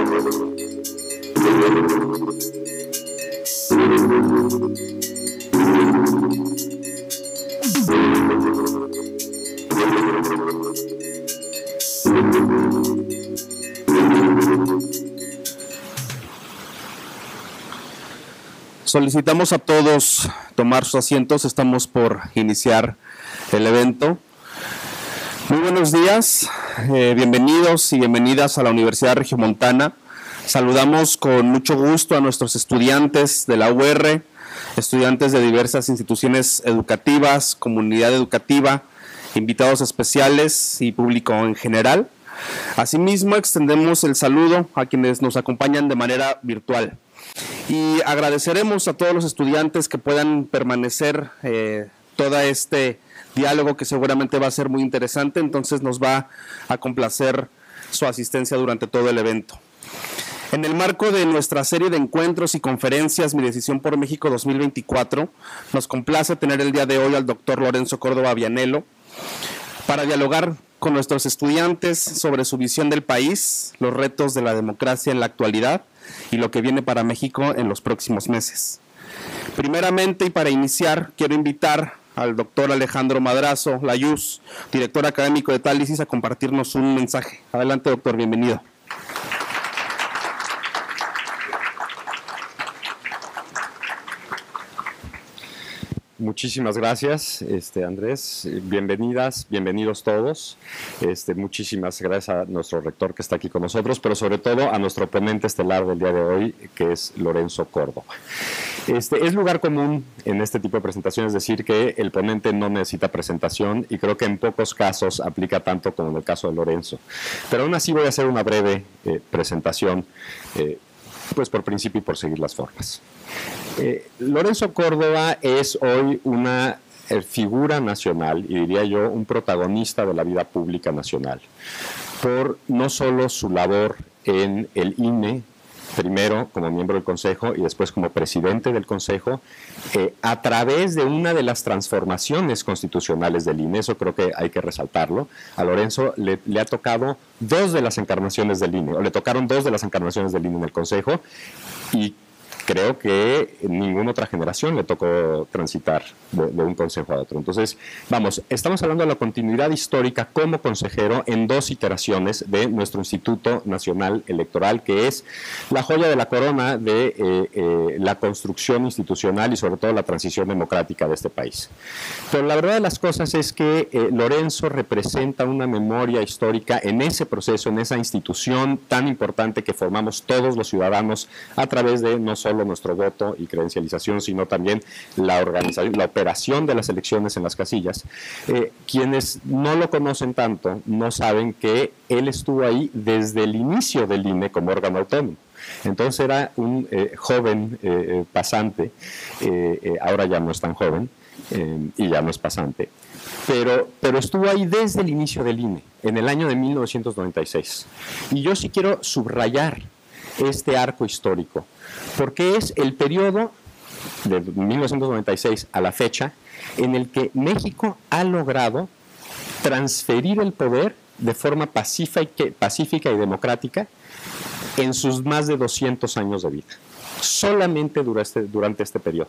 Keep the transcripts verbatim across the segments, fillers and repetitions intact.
Solicitamos a todos tomar sus asientos, estamos por iniciar el evento. Muy buenos días, eh, bienvenidos y bienvenidas a la Universidad Regiomontana. Saludamos con mucho gusto a nuestros estudiantes de la U R, estudiantes de diversas instituciones educativas, comunidad educativa, invitados especiales y público en general. Asimismo, extendemos el saludo a quienes nos acompañan de manera virtual. Y agradeceremos a todos los estudiantes que puedan permanecer eh, todo este diálogo que seguramente va a ser muy interesante, entonces nos va a complacer su asistencia durante todo el evento. En el marco de nuestra serie de encuentros y conferencias Mi Decisión por México dos mil veinticuatro, nos complace tener el día de hoy al doctor Lorenzo Córdoba Vianello para dialogar con nuestros estudiantes sobre su visión del país, los retos de la democracia en la actualidad y lo que viene para México en los próximos meses. Primeramente, y para iniciar, quiero invitar al doctor Alejandro Madrazo Layuz, director académico de Tálisis, a compartirnos un mensaje. Adelante, doctor, bienvenido. Muchísimas gracias, este, Andrés. Bienvenidas, bienvenidos todos. Este, muchísimas gracias a nuestro rector que está aquí con nosotros, pero sobre todo a nuestro ponente estelar del día de hoy, que es Lorenzo Córdoba. Este, es lugar común en este tipo de presentaciones decir que el ponente no necesita presentación, y creo que en pocos casos aplica tanto como en el caso de Lorenzo. Pero aún así voy a hacer una breve eh, presentación, eh, pues por principio y por seguir las formas. Eh, Lorenzo Córdoba es hoy una eh, figura nacional, y diría yo un protagonista de la vida pública nacional, por no solo su labor en el I N E, primero como miembro del Consejo y después como presidente del Consejo, eh, a través de una de las transformaciones constitucionales del I N E, eso creo que hay que resaltarlo. A Lorenzo le, le ha tocado dos de las encarnaciones del I N E, o le tocaron dos de las encarnaciones del I N E en el Consejo, y creo que ninguna otra generación le tocó transitar de, de un consejo a otro. Entonces, vamos, estamos hablando de la continuidad histórica como consejero en dos iteraciones de nuestro Instituto Nacional Electoral, que es la joya de la corona de eh, eh, la construcción institucional y sobre todo la transición democrática de este país. Pero la verdad de las cosas es que eh, Lorenzo representa una memoria histórica en ese proceso, en esa institución tan importante que formamos todos los ciudadanos a través de no solo nuestro voto y credencialización, sino también la organización, la operación de las elecciones en las casillas. Eh, quienes no lo conocen tanto no saben que él estuvo ahí desde el inicio del I N E como órgano autónomo. Entonces era un eh, joven eh, pasante, eh, eh, ahora ya no es tan joven eh, y ya no es pasante, pero, pero estuvo ahí desde el inicio del I N E, en el año de mil novecientos noventa y seis. Y yo sí quiero subrayar este arco histórico, porque es el periodo de mil novecientos noventa y seis a la fecha en el que México ha logrado transferir el poder de forma pacífica, pacífica y democrática en sus más de doscientos años de vida, solamente durante este, durante este periodo.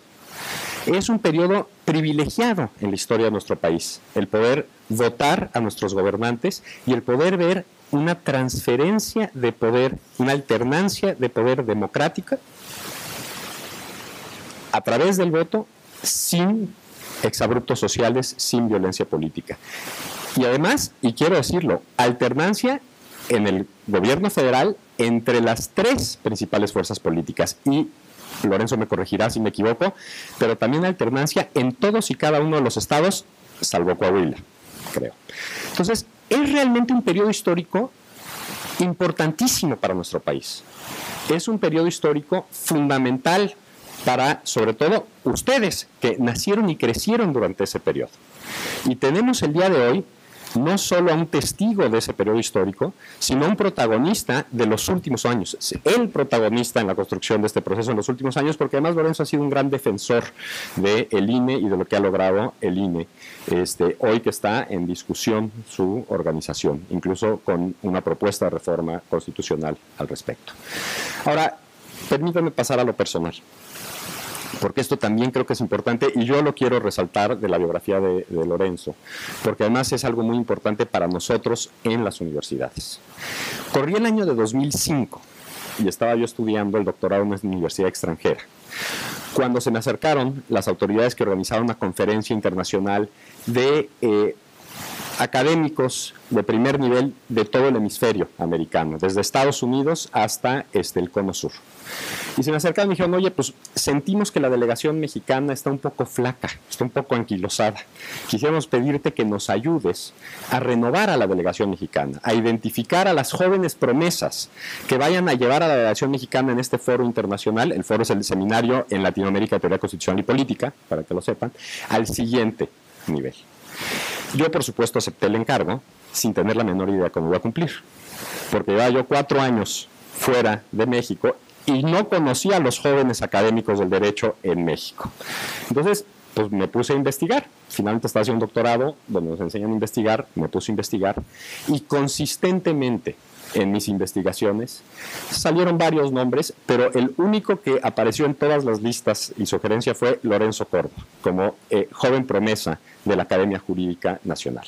Es un periodo privilegiado en la historia de nuestro país, el poder votar a nuestros gobernantes y el poder ver una transferencia de poder, una alternancia de poder democrática a través del voto, sin exabruptos sociales, sin violencia política. Y además, y quiero decirlo, alternancia en el gobierno federal entre las tres principales fuerzas políticas, y Lorenzo me corregirá si me equivoco, pero también alternancia en todos y cada uno de los estados, salvo Coahuila, creo. Entonces, es realmente un periodo histórico importantísimo para nuestro país. Es un periodo histórico fundamental para, sobre todo, ustedes que nacieron y crecieron durante ese periodo. Y tenemos el día de hoy no solo a un testigo de ese periodo histórico, sino a un protagonista de los últimos años, el protagonista en la construcción de este proceso en los últimos años, porque además Lorenzo ha sido un gran defensor del I N E y de lo que ha logrado el I N E, este, hoy que está en discusión su organización, incluso con una propuesta de reforma constitucional al respecto. Ahora, permítanme pasar a lo personal, porque esto también creo que es importante y yo lo quiero resaltar de la biografía de, de Lorenzo, porque además es algo muy importante para nosotros en las universidades. Corrí el año de dos mil cinco y estaba yo estudiando el doctorado en una universidad extranjera, cuando se me acercaron las autoridades que organizaron una conferencia internacional de eh, académicos de primer nivel de todo el hemisferio americano, desde Estados Unidos hasta este, el Cono Sur. Y se me acercaron y me dijeron, oye, pues sentimos que la delegación mexicana está un poco flaca, está un poco anquilosada. Quisiéramos pedirte que nos ayudes a renovar a la delegación mexicana, a identificar a las jóvenes promesas que vayan a llevar a la delegación mexicana en este foro internacional, el foro es el seminario en Latinoamérica de Teoría Constitucional y Política, para que lo sepan, al siguiente nivel. Yo, por supuesto, acepté el encargo sin tener la menor idea de cómo iba a cumplir, porque llevaba yo cuatro años fuera de México y no conocía a los jóvenes académicos del derecho en México. Entonces, pues me puse a investigar. Finalmente estaba haciendo un doctorado donde nos enseñan a investigar, me puse a investigar y consistentemente en mis investigaciones salieron varios nombres, pero el único que apareció en todas las listas y sugerencia fue Lorenzo Córdoba, como eh, joven promesa de la Academia Jurídica Nacional.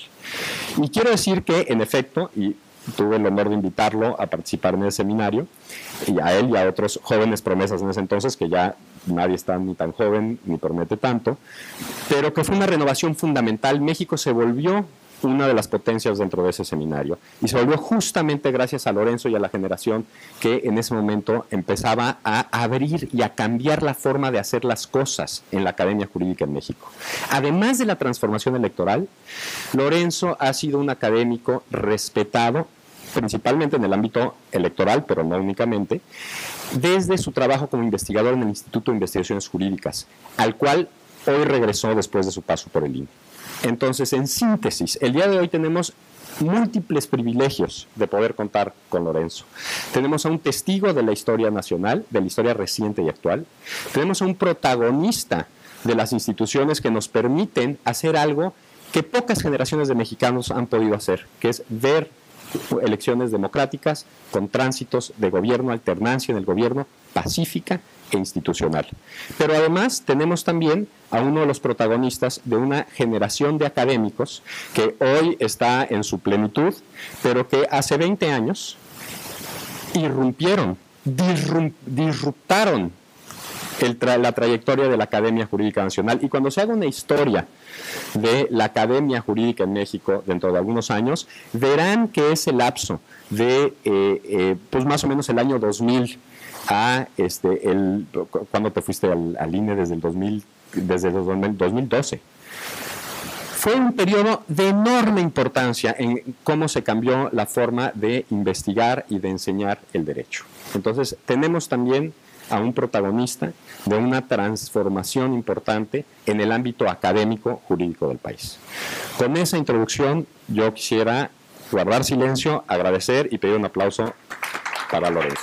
Y quiero decir que, en efecto, y tuve el honor de invitarlo a participar en el seminario, y a él y a otros jóvenes promesas en ese entonces, que ya nadie está ni tan joven ni promete tanto, pero que fue una renovación fundamental. México se volvió una de las potencias dentro de ese seminario y se volvió justamente gracias a Lorenzo y a la generación que en ese momento empezaba a abrir y a cambiar la forma de hacer las cosas en la Academia Jurídica en México. Además de la transformación electoral, Lorenzo ha sido un académico respetado principalmente en el ámbito electoral, pero no únicamente, desde su trabajo como investigador en el Instituto de Investigaciones Jurídicas, al cual hoy regresó después de su paso por el I N E. Entonces, en síntesis, el día de hoy tenemos múltiples privilegios de poder contar con Lorenzo. Tenemos a un testigo de la historia nacional, de la historia reciente y actual. Tenemos a un protagonista de las instituciones que nos permiten hacer algo que pocas generaciones de mexicanos han podido hacer, que es ver elecciones democráticas con tránsitos de gobierno, alternancia en el gobierno, pacífica e institucional. Pero además tenemos también a uno de los protagonistas de una generación de académicos que hoy está en su plenitud, pero que hace veinte años irrumpieron, disrup, disruptaron el tra la trayectoria de la Academia Jurídica Nacional. Y cuando se haga una historia de la Academia Jurídica en México dentro de algunos años, verán que ese lapso de eh, eh, pues más o menos el año dos mil a este el cuando te fuiste al, al I N E desde el dos mil, desde el dos mil doce, fue un periodo de enorme importancia en cómo se cambió la forma de investigar y de enseñar el derecho. Entonces tenemos también a un protagonista de una transformación importante en el ámbito académico jurídico del país. Con esa introducción yo quisiera guardar silencio, agradecer y pedir un aplauso para Lorenzo.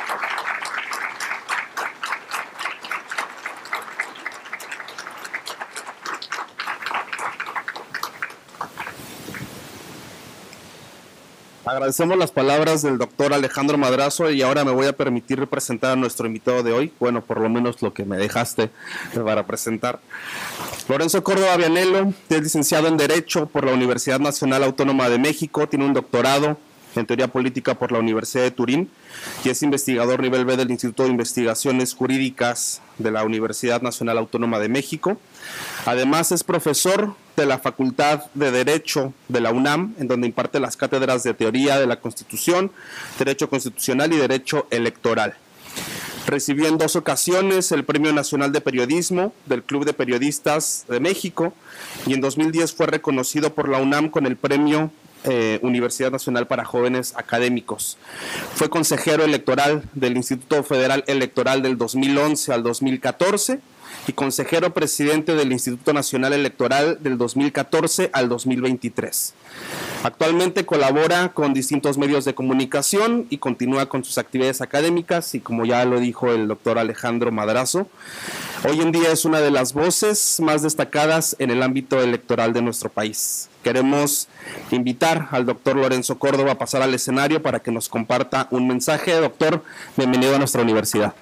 Agradecemos las palabras del doctor Alejandro Madrazo y ahora me voy a permitir presentar a nuestro invitado de hoy, bueno, por lo menos lo que me dejaste para presentar. Lorenzo Córdoba Vianello es licenciado en Derecho por la Universidad Nacional Autónoma de México, tiene un doctorado en Teoría Política por la Universidad de Turín y es investigador nivel B del Instituto de Investigaciones Jurídicas de la Universidad Nacional Autónoma de México. Además es profesor de la Facultad de Derecho de la UNAM, en donde imparte las cátedras de Teoría de la Constitución, Derecho Constitucional y Derecho Electoral. Recibió en dos ocasiones el Premio Nacional de Periodismo del Club de Periodistas de México y en dos mil diez fue reconocido por la UNAM con el Premio Eh, Universidad Nacional para Jóvenes Académicos. Fue consejero electoral del Instituto Federal Electoral del dos mil once al dos mil catorce y consejero presidente del Instituto Nacional Electoral del dos mil catorce al dos mil veintitrés. Actualmente colabora con distintos medios de comunicación y continúa con sus actividades académicas y, como ya lo dijo el doctor Alejandro Madrazo, hoy en día es una de las voces más destacadas en el ámbito electoral de nuestro país. Queremos invitar al doctor Lorenzo Córdoba a pasar al escenario para que nos comparta un mensaje. Doctor, bienvenido a nuestra universidad.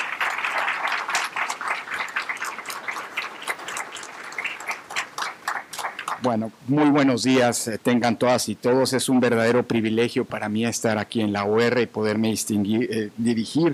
Bueno, muy buenos días, eh, tengan todas y todos. Es un verdadero privilegio para mí estar aquí en la U R y poderme distinguir, eh, dirigir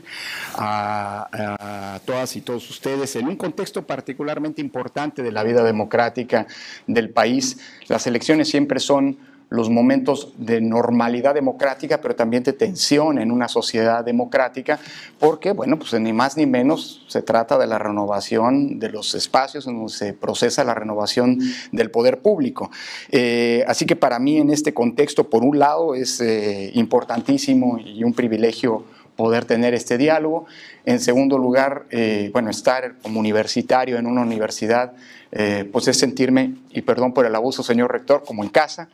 a, a todas y todos ustedes en un contexto particularmente importante de la vida democrática del país. Las elecciones siempre son los momentos de normalidad democrática, pero también de tensión en una sociedad democrática, porque, bueno, pues ni más ni menos se trata de la renovación de los espacios en donde se procesa la renovación del poder público. Eh, así que para mí en este contexto, por un lado, es eh, importantísimo y un privilegio poder tener este diálogo. En segundo lugar, eh, bueno, estar como universitario en una universidad, eh, pues es sentirme, y perdón por el abuso, señor rector, como en casa,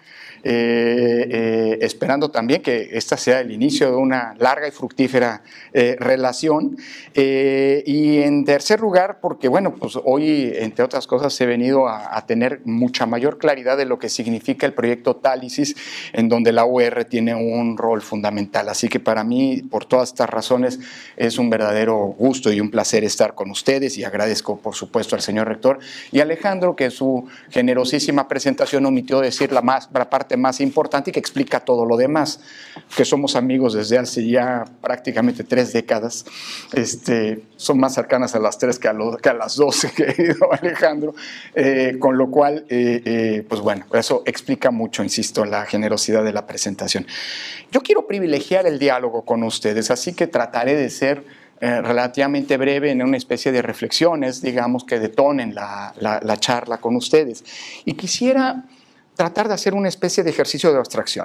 eh, eh, esperando también que esta sea el inicio de una larga y fructífera eh, relación. Eh, y en tercer lugar, porque bueno, pues hoy, entre otras cosas, he venido a, a tener mucha mayor claridad de lo que significa el proyecto Tálisis, en donde la U R tiene un rol fundamental. Así que para mí, por todas estas razones, es un verdadero gusto y un placer estar con ustedes, y agradezco, por supuesto, al señor rector y a Alejandro, que en su generosísima presentación omitió decir la, más, la parte más importante y que explica todo lo demás, que somos amigos desde hace ya prácticamente tres décadas, este, son más cercanas a las tres que a, lo, que a las doce, querido Alejandro, eh, con lo cual, eh, eh, pues bueno, eso explica mucho, insisto, la generosidad de la presentación. Yo quiero privilegiar el diálogo con ustedes, así que trataré de ser Eh, relativamente breve en una especie de reflexiones, digamos, que detonen la, la, la charla con ustedes. Y quisiera tratar de hacer una especie de ejercicio de abstracción.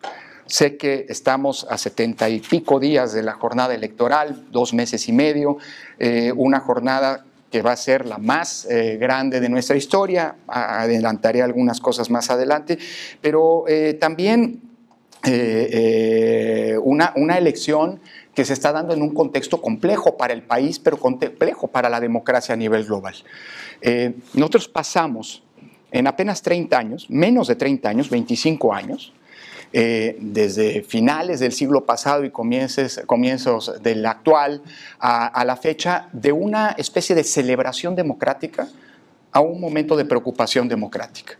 Sé que estamos a setenta y pico días de la jornada electoral, dos meses y medio, eh, una jornada que va a ser la más eh, grande de nuestra historia. Adelantaré algunas cosas más adelante, pero eh, también eh, eh, una, una elección que se está dando en un contexto complejo para el país, pero complejo para la democracia a nivel global. Eh, nosotros pasamos en apenas treinta años, menos de treinta años, veinticinco años, eh, desde finales del siglo pasado y comienzos, comienzos del actual a, a la fecha, de una especie de celebración democrática a un momento de preocupación democrática.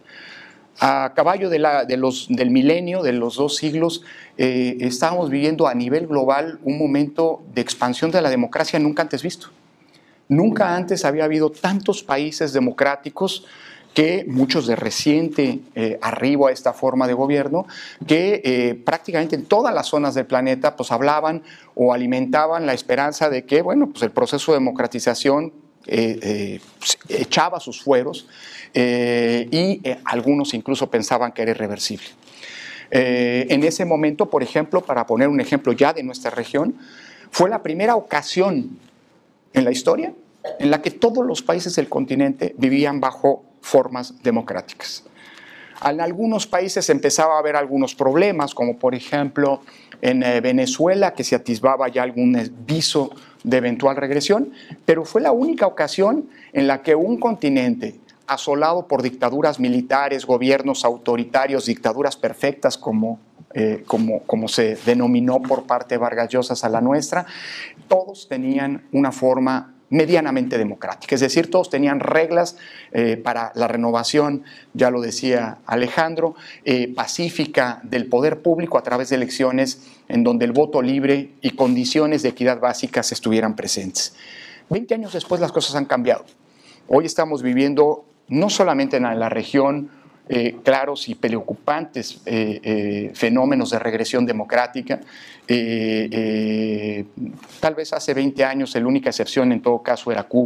A caballo de la, de los, del milenio, de los dos siglos, eh, estábamos viviendo a nivel global un momento de expansión de la democracia nunca antes visto. Nunca antes había habido tantos países democráticos, que muchos de reciente eh, arribo a esta forma de gobierno, que eh, prácticamente en todas las zonas del planeta pues hablaban o alimentaban la esperanza de que, bueno, pues el proceso de democratización eh, eh, echaba sus fueros, Eh, y eh, algunos incluso pensaban que era irreversible. Eh, en ese momento, por ejemplo, para poner un ejemplo ya de nuestra región, fue la primera ocasión en la historia en la que todos los países del continente vivían bajo formas democráticas. En algunos países empezaba a haber algunos problemas, como por ejemplo en eh, Venezuela, que se atisbaba ya algún viso de eventual regresión, pero fue la única ocasión en la que un continente asolado por dictaduras militares, gobiernos autoritarios, dictaduras perfectas como, eh, como, como se denominó por parte de Vargas Llosa a la nuestra, todos tenían una forma medianamente democrática, es decir, todos tenían reglas eh, para la renovación, ya lo decía Alejandro, eh, pacífica del poder público a través de elecciones en donde el voto libre y condiciones de equidad básicas estuvieran presentes. Veinte años después las cosas han cambiado. Hoy estamos viviendo no solamente en la región eh, claros y preocupantes eh, eh, fenómenos de regresión democrática. Eh, eh, tal vez hace veinte años la única excepción en todo caso era Cuba,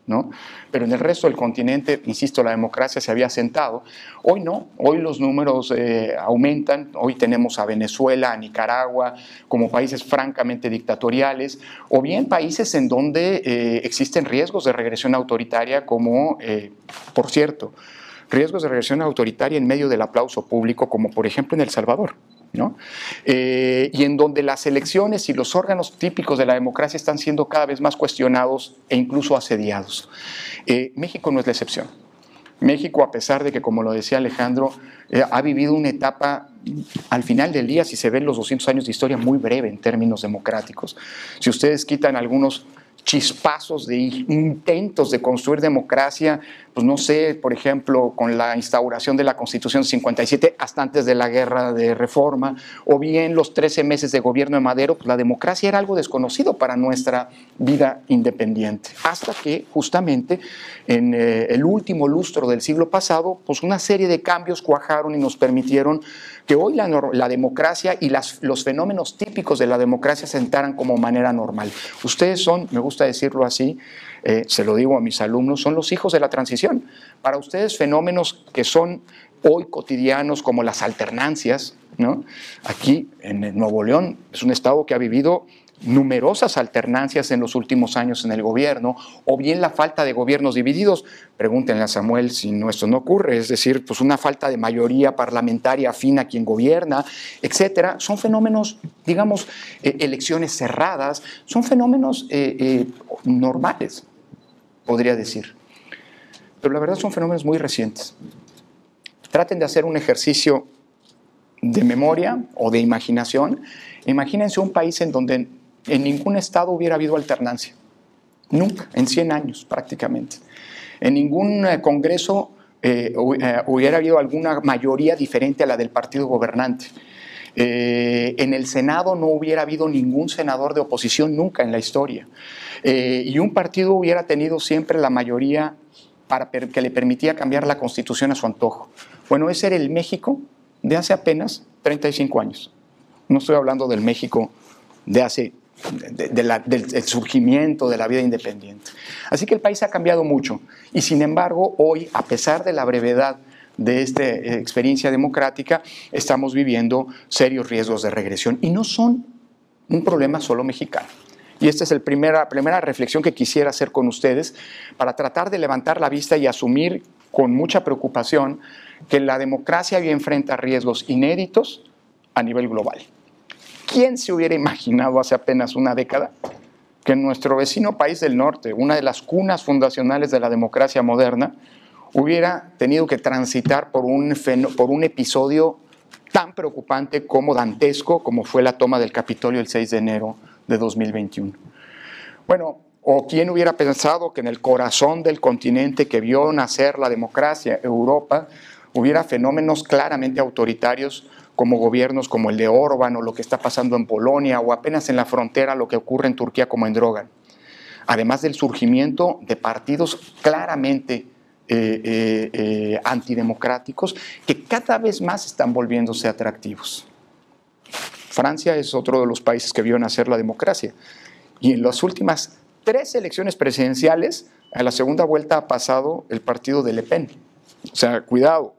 ¿no? Pero en el resto del continente, insisto, la democracia se había asentado. Hoy no, hoy los números eh, aumentan, hoy tenemos a Venezuela, a Nicaragua, como países francamente dictatoriales, o bien países en donde eh, existen riesgos de regresión autoritaria, como, eh, por cierto, riesgos de regresión autoritaria en medio del aplauso público, como por ejemplo en El Salvador, ¿no? Eh, y en donde las elecciones y los órganos típicos de la democracia están siendo cada vez más cuestionados e incluso asediados. Eh, México no es la excepción. México, a pesar de que, como lo decía Alejandro, eh, ha vivido una etapa, al final del día, si se ven los doscientos años de historia, muy breve en términos democráticos. Si ustedes quitan algunos chispazos de intentos de construir democracia, pues no sé, por ejemplo, con la instauración de la Constitución cincuenta y siete hasta antes de la Guerra de Reforma, o bien los trece meses de gobierno de Madero, pues la democracia era algo desconocido para nuestra vida independiente, hasta que justamente en eh, el último lustro del siglo pasado, pues una serie de cambios cuajaron y nos permitieron que hoy la, la democracia y las, los fenómenos típicos de la democracia se sentaran como manera normal. Ustedes son, me gusta decirlo así, eh, se lo digo a mis alumnos, son los hijos de la transición. Para ustedes fenómenos que son hoy cotidianos como las alternancias, ¿no? Aquí en Nuevo León es un estado que ha vivido numerosas alternancias en los últimos años en el gobierno, o bien la falta de gobiernos divididos. Pregúntenle a Samuel si no, esto no ocurre, es decir, pues una falta de mayoría parlamentaria afín a quien gobierna, etcétera. Son fenómenos, digamos, eh, elecciones cerradas, son fenómenos eh, eh, normales, podría decir. Pero la verdad son fenómenos muy recientes. Traten de hacer un ejercicio de memoria o de imaginación. Imagínense un país en donde en ningún estado hubiera habido alternancia. Nunca, en cien años prácticamente. En ningún eh, congreso eh, hubiera habido alguna mayoría diferente a la del partido gobernante. Eh, en el Senado no hubiera habido ningún senador de oposición nunca en la historia. Eh, y un partido hubiera tenido siempre la mayoría para que le permitía cambiar la Constitución a su antojo. Bueno, ese era el México de hace apenas treinta y cinco años. No estoy hablando del México de hace, de, de la, del, del surgimiento de la vida independiente. Así que el país ha cambiado mucho y sin embargo hoy, a pesar de la brevedad de esta experiencia democrática, estamos viviendo serios riesgos de regresión y no son un problema solo mexicano. Y esta es la primera, primera reflexión que quisiera hacer con ustedes para tratar de levantar la vista y asumir con mucha preocupación que la democracia hoy enfrenta riesgos inéditos a nivel global. ¿Quién se hubiera imaginado hace apenas una década que en nuestro vecino país del norte, una de las cunas fundacionales de la democracia moderna, hubiera tenido que transitar por un, por un episodio tan preocupante como dantesco como fue la toma del Capitolio el seis de enero de dos mil veintiuno? Bueno, o quién hubiera pensado que en el corazón del continente que vio nacer la democracia, Europa, hubiera fenómenos claramente autoritarios como gobiernos como el de Orbán o lo que está pasando en Polonia o apenas en la frontera lo que ocurre en Turquía como en Drogan. Además del surgimiento de partidos claramente eh, eh, eh, antidemocráticos que cada vez más están volviéndose atractivos. Francia es otro de los países que vio nacer la democracia y en las últimas tres elecciones presidenciales, a la segunda vuelta ha pasado el partido de Le Pen. O sea, cuidado,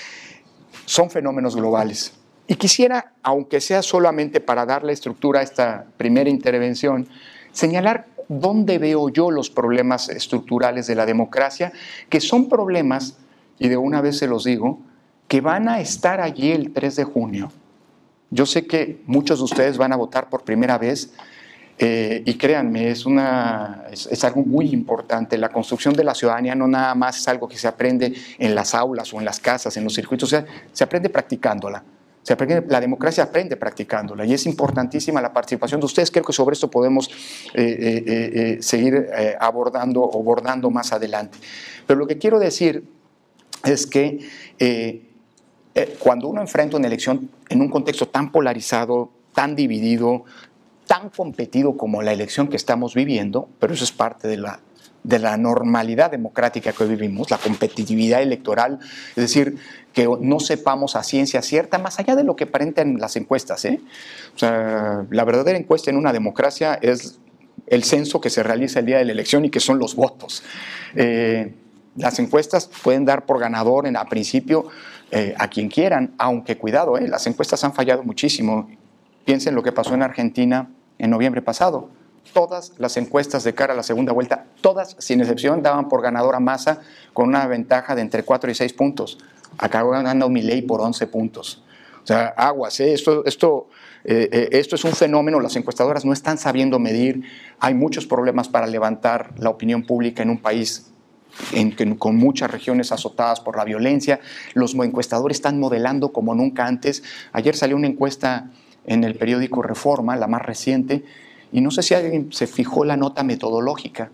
son fenómenos globales. Y quisiera, aunque sea solamente para darle estructura a esta primera intervención, señalar dónde veo yo los problemas estructurales de la democracia, que son problemas, y de una vez se los digo, que van a estar allí el tres de junio. Yo sé que muchos de ustedes van a votar por primera vez, Eh, y créanme, es, una, es, es algo muy importante. La construcción de la ciudadanía no nada más es algo que se aprende en las aulas o en las casas, en los circuitos, o sea, se aprende practicándola. Se aprende, la democracia aprende practicándola y es importantísima la participación de ustedes. Creo que sobre esto podemos eh, eh, eh, seguir eh, abordando o abordando más adelante. Pero lo que quiero decir es que eh, eh, cuando uno enfrenta una elección en un contexto tan polarizado, tan dividido, tan competido como la elección que estamos viviendo, pero eso es parte de la, de la normalidad democrática que hoy vivimos, la competitividad electoral, es decir, que no sepamos a ciencia cierta, más allá de lo que aparentan las encuestas, ¿eh? O sea, la verdadera encuesta en una democracia es el censo que se realiza el día de la elección y que son los votos. Eh, las encuestas pueden dar por ganador en, a principio eh, a quien quieran, aunque cuidado, eh, las encuestas han fallado muchísimo. Piensen lo que pasó en Argentina en noviembre pasado. Todas las encuestas de cara a la segunda vuelta, todas sin excepción, daban por ganador a Massa con una ventaja de entre cuatro y seis puntos. Acabó ganando Milei por once puntos. O sea, aguas, ¿eh? esto, esto, eh, eh, esto es un fenómeno, las encuestadoras no están sabiendo medir, hay muchos problemas para levantar la opinión pública en un país en, en, con muchas regiones azotadas por la violencia. Los encuestadores están modelando como nunca antes. Ayer salió una encuesta en el periódico Reforma, la más reciente, y no sé si alguien se fijó la nota metodológica.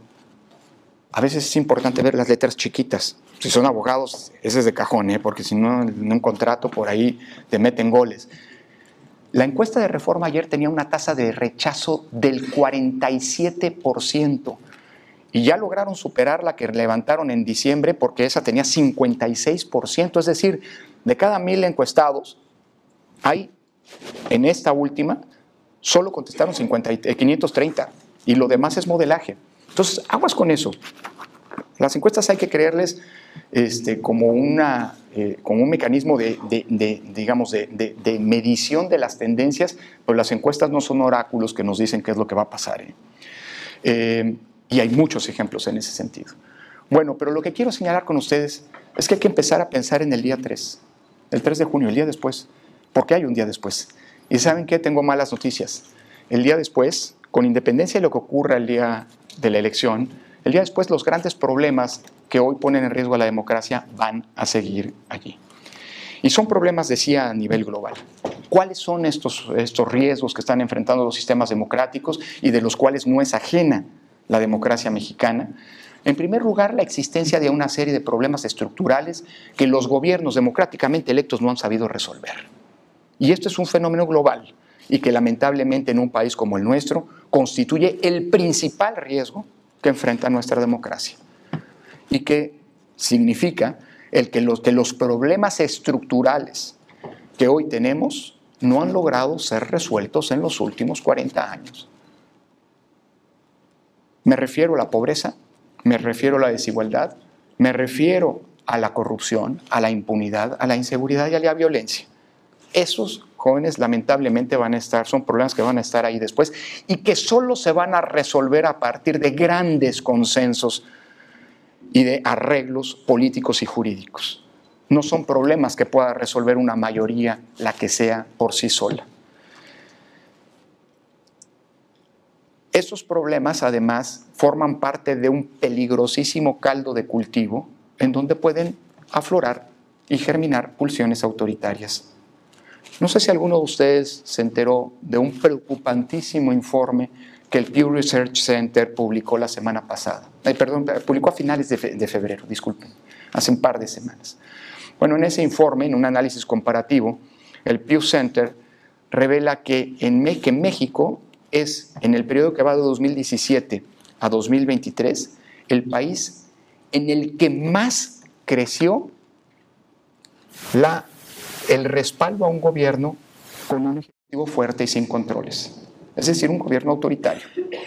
A veces es importante ver las letras chiquitas. Si son abogados, ese es de cajón, ¿eh? Porque si no, en un contrato por ahí te meten goles. La encuesta de Reforma ayer tenía una tasa de rechazo del cuarenta y siete por ciento y ya lograron superar la que levantaron en diciembre porque esa tenía cincuenta y seis por ciento. Es decir, de cada mil encuestados, hay en esta última, solo contestaron cincuenta, quinientos treinta y lo demás es modelaje. Entonces, aguas con eso. Las encuestas hay que creerles este, como, una, eh, como un mecanismo de, de, de, digamos, de, de, de medición de las tendencias, pero las encuestas no son oráculos que nos dicen qué es lo que va a pasar. ¿eh? Eh, y hay muchos ejemplos en ese sentido. Bueno, pero lo que quiero señalar con ustedes es que hay que empezar a pensar en el día tres, el tres de junio, el día después, porque hay un día después. Y ¿saben qué? Tengo malas noticias. El día después, con independencia de lo que ocurra el día de la elección, el día después los grandes problemas que hoy ponen en riesgo a la democracia van a seguir allí. Y son problemas, decía, a nivel global. ¿Cuáles son estos, estos riesgos que están enfrentando los sistemas democráticos y de los cuales no es ajena la democracia mexicana? En primer lugar, la existencia de una serie de problemas estructurales que los gobiernos democráticamente electos no han sabido resolver. Y esto es un fenómeno global y que lamentablemente en un país como el nuestro constituye el principal riesgo que enfrenta nuestra democracia y que significa el que los, que los problemas estructurales que hoy tenemos no han logrado ser resueltos en los últimos cuarenta años. Me refiero a la pobreza, me refiero a la desigualdad, me refiero a la corrupción, a la impunidad, a la inseguridad y a la violencia. Esos jóvenes lamentablemente van a estar, son problemas que van a estar ahí después y que solo se van a resolver a partir de grandes consensos y de arreglos políticos y jurídicos. No son problemas que pueda resolver una mayoría, la que sea por sí sola. Esos problemas, además, forman parte de un peligrosísimo caldo de cultivo en donde pueden aflorar y germinar pulsiones autoritarias. No sé si alguno de ustedes se enteró de un preocupantísimo informe que el Pew Research Center publicó la semana pasada. Eh, perdón, publicó a finales de, fe, de febrero, disculpen, hace un par de semanas. Bueno, en ese informe, en un análisis comparativo, el Pew Center revela que en que México es, en el periodo que va de dos mil diecisiete a dos mil veintitrés, el país en el que más creció la, el respaldo a un gobierno con un ejecutivo fuerte y sin controles. Es decir, un gobierno autoritario.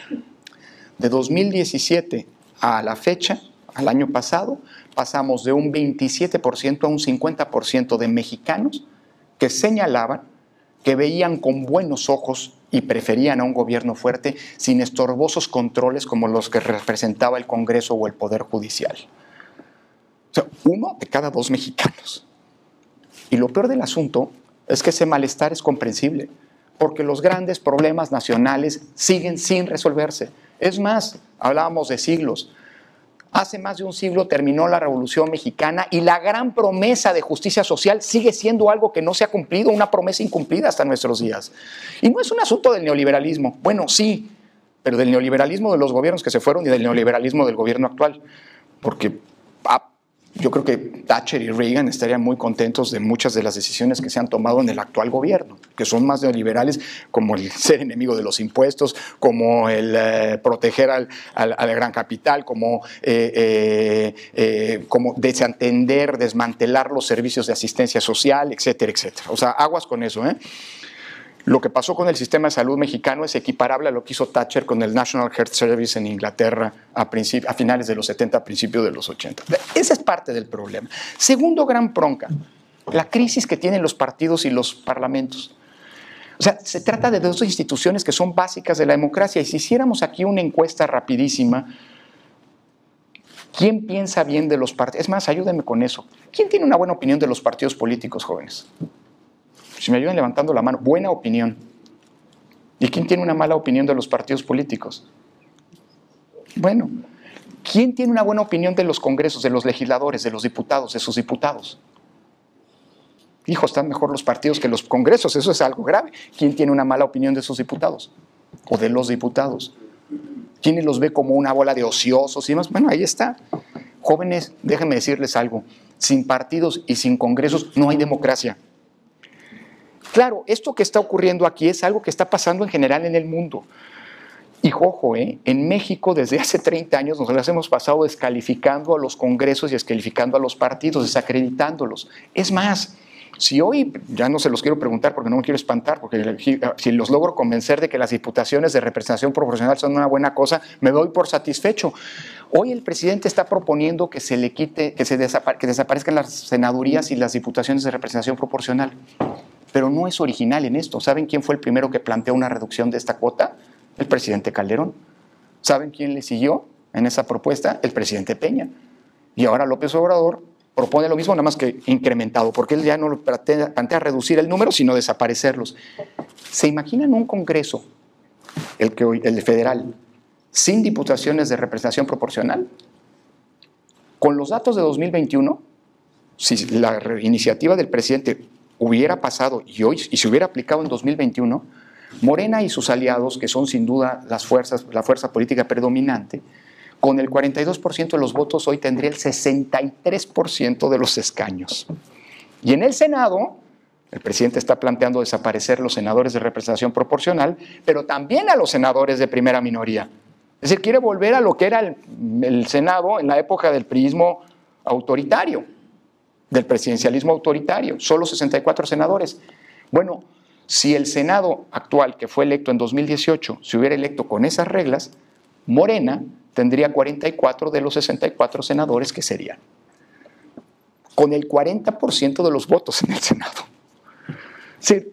De dos mil diecisiete a la fecha, al año pasado, pasamos de un veintisiete por ciento a un cincuenta por ciento de mexicanos que señalaban que veían con buenos ojos y preferían a un gobierno fuerte sin estorbosos controles como los que representaba el Congreso o el Poder Judicial. O sea, uno de cada dos mexicanos. Y lo peor del asunto es que ese malestar es comprensible, porque los grandes problemas nacionales siguen sin resolverse. Es más, hablábamos de siglos. Hace más de un siglo terminó la Revolución Mexicana y la gran promesa de justicia social sigue siendo algo que no se ha cumplido, una promesa incumplida hasta nuestros días. Y no es un asunto del neoliberalismo. Bueno, sí, pero del neoliberalismo de los gobiernos que se fueron y del neoliberalismo del gobierno actual. Porque ah, yo creo que Thatcher y Reagan estarían muy contentos de muchas de las decisiones que se han tomado en el actual gobierno, que son más neoliberales, como el ser enemigo de los impuestos, como el eh, proteger al, al, al gran capital, como, eh, eh, eh, como desatender, desmantelar los servicios de asistencia social, etcétera, etcétera. O sea, aguas con eso, ¿eh? Lo que pasó con el sistema de salud mexicano es equiparable a lo que hizo Thatcher con el National Health Service en Inglaterra a, a finales de los setenta, a principios de los ochenta. Esa es parte del problema. Segundo gran bronca, la crisis que tienen los partidos y los parlamentos. O sea, se trata de dos instituciones que son básicas de la democracia, y si hiciéramos aquí una encuesta rapidísima, ¿quién piensa bien de los partidos? Es más, ayúdenme con eso. ¿Quién tiene una buena opinión de los partidos políticos, jóvenes? Si me ayudan levantando la mano, buena opinión. ¿Y quién tiene una mala opinión de los partidos políticos? Bueno, ¿quién tiene una buena opinión de los congresos, de los legisladores, de los diputados, de sus diputados? Hijo, están mejor los partidos que los congresos, eso es algo grave. ¿Quién tiene una mala opinión de sus diputados? O de los diputados. ¿Quién los ve como una bola de ociosos y demás? Bueno, ahí está. Jóvenes, déjenme decirles algo. Sin partidos y sin congresos no hay democracia. Claro, esto que está ocurriendo aquí es algo que está pasando en general en el mundo. Y ojo, ¿eh? En México desde hace treinta años nos las hemos pasado descalificando a los congresos y descalificando a los partidos, desacreditándolos. Es más, si hoy, ya no se los quiero preguntar porque no me quiero espantar, porque si los logro convencer de que las diputaciones de representación proporcional son una buena cosa, me doy por satisfecho. Hoy el presidente está proponiendo que se le quite, que, se desapare, que desaparezcan las senadurías y las diputaciones de representación proporcional. Pero no es original en esto. ¿Saben quién fue el primero que planteó una reducción de esta cuota? El presidente Calderón. ¿Saben quién le siguió en esa propuesta? El presidente Peña. Y ahora López Obrador propone lo mismo, nada más que incrementado, porque él ya no plantea, plantea reducir el número, sino desaparecerlos. ¿Se imaginan un Congreso, el, que hoy, el federal, sin diputaciones de representación proporcional? Con los datos de dos mil veintiuno, si la iniciativa del presidente hubiera pasado y hoy y se hubiera aplicado en dos mil veintiuno, Morena y sus aliados, que son sin duda las fuerzas, la fuerza política predominante, con el cuarenta y dos por ciento de los votos hoy tendría el sesenta y tres por ciento de los escaños. Y en el Senado, el presidente está planteando desaparecer los senadores de representación proporcional, pero también a los senadores de primera minoría. Es decir, quiere volver a lo que era el, el Senado en la época del priismo autoritario, del presidencialismo autoritario, solo sesenta y cuatro senadores. Bueno, si el Senado actual, que fue electo en dos mil dieciocho, se hubiera electo con esas reglas, Morena tendría cuarenta y cuatro de los sesenta y cuatro senadores que serían, con el cuarenta por ciento de los votos en el Senado. Sí,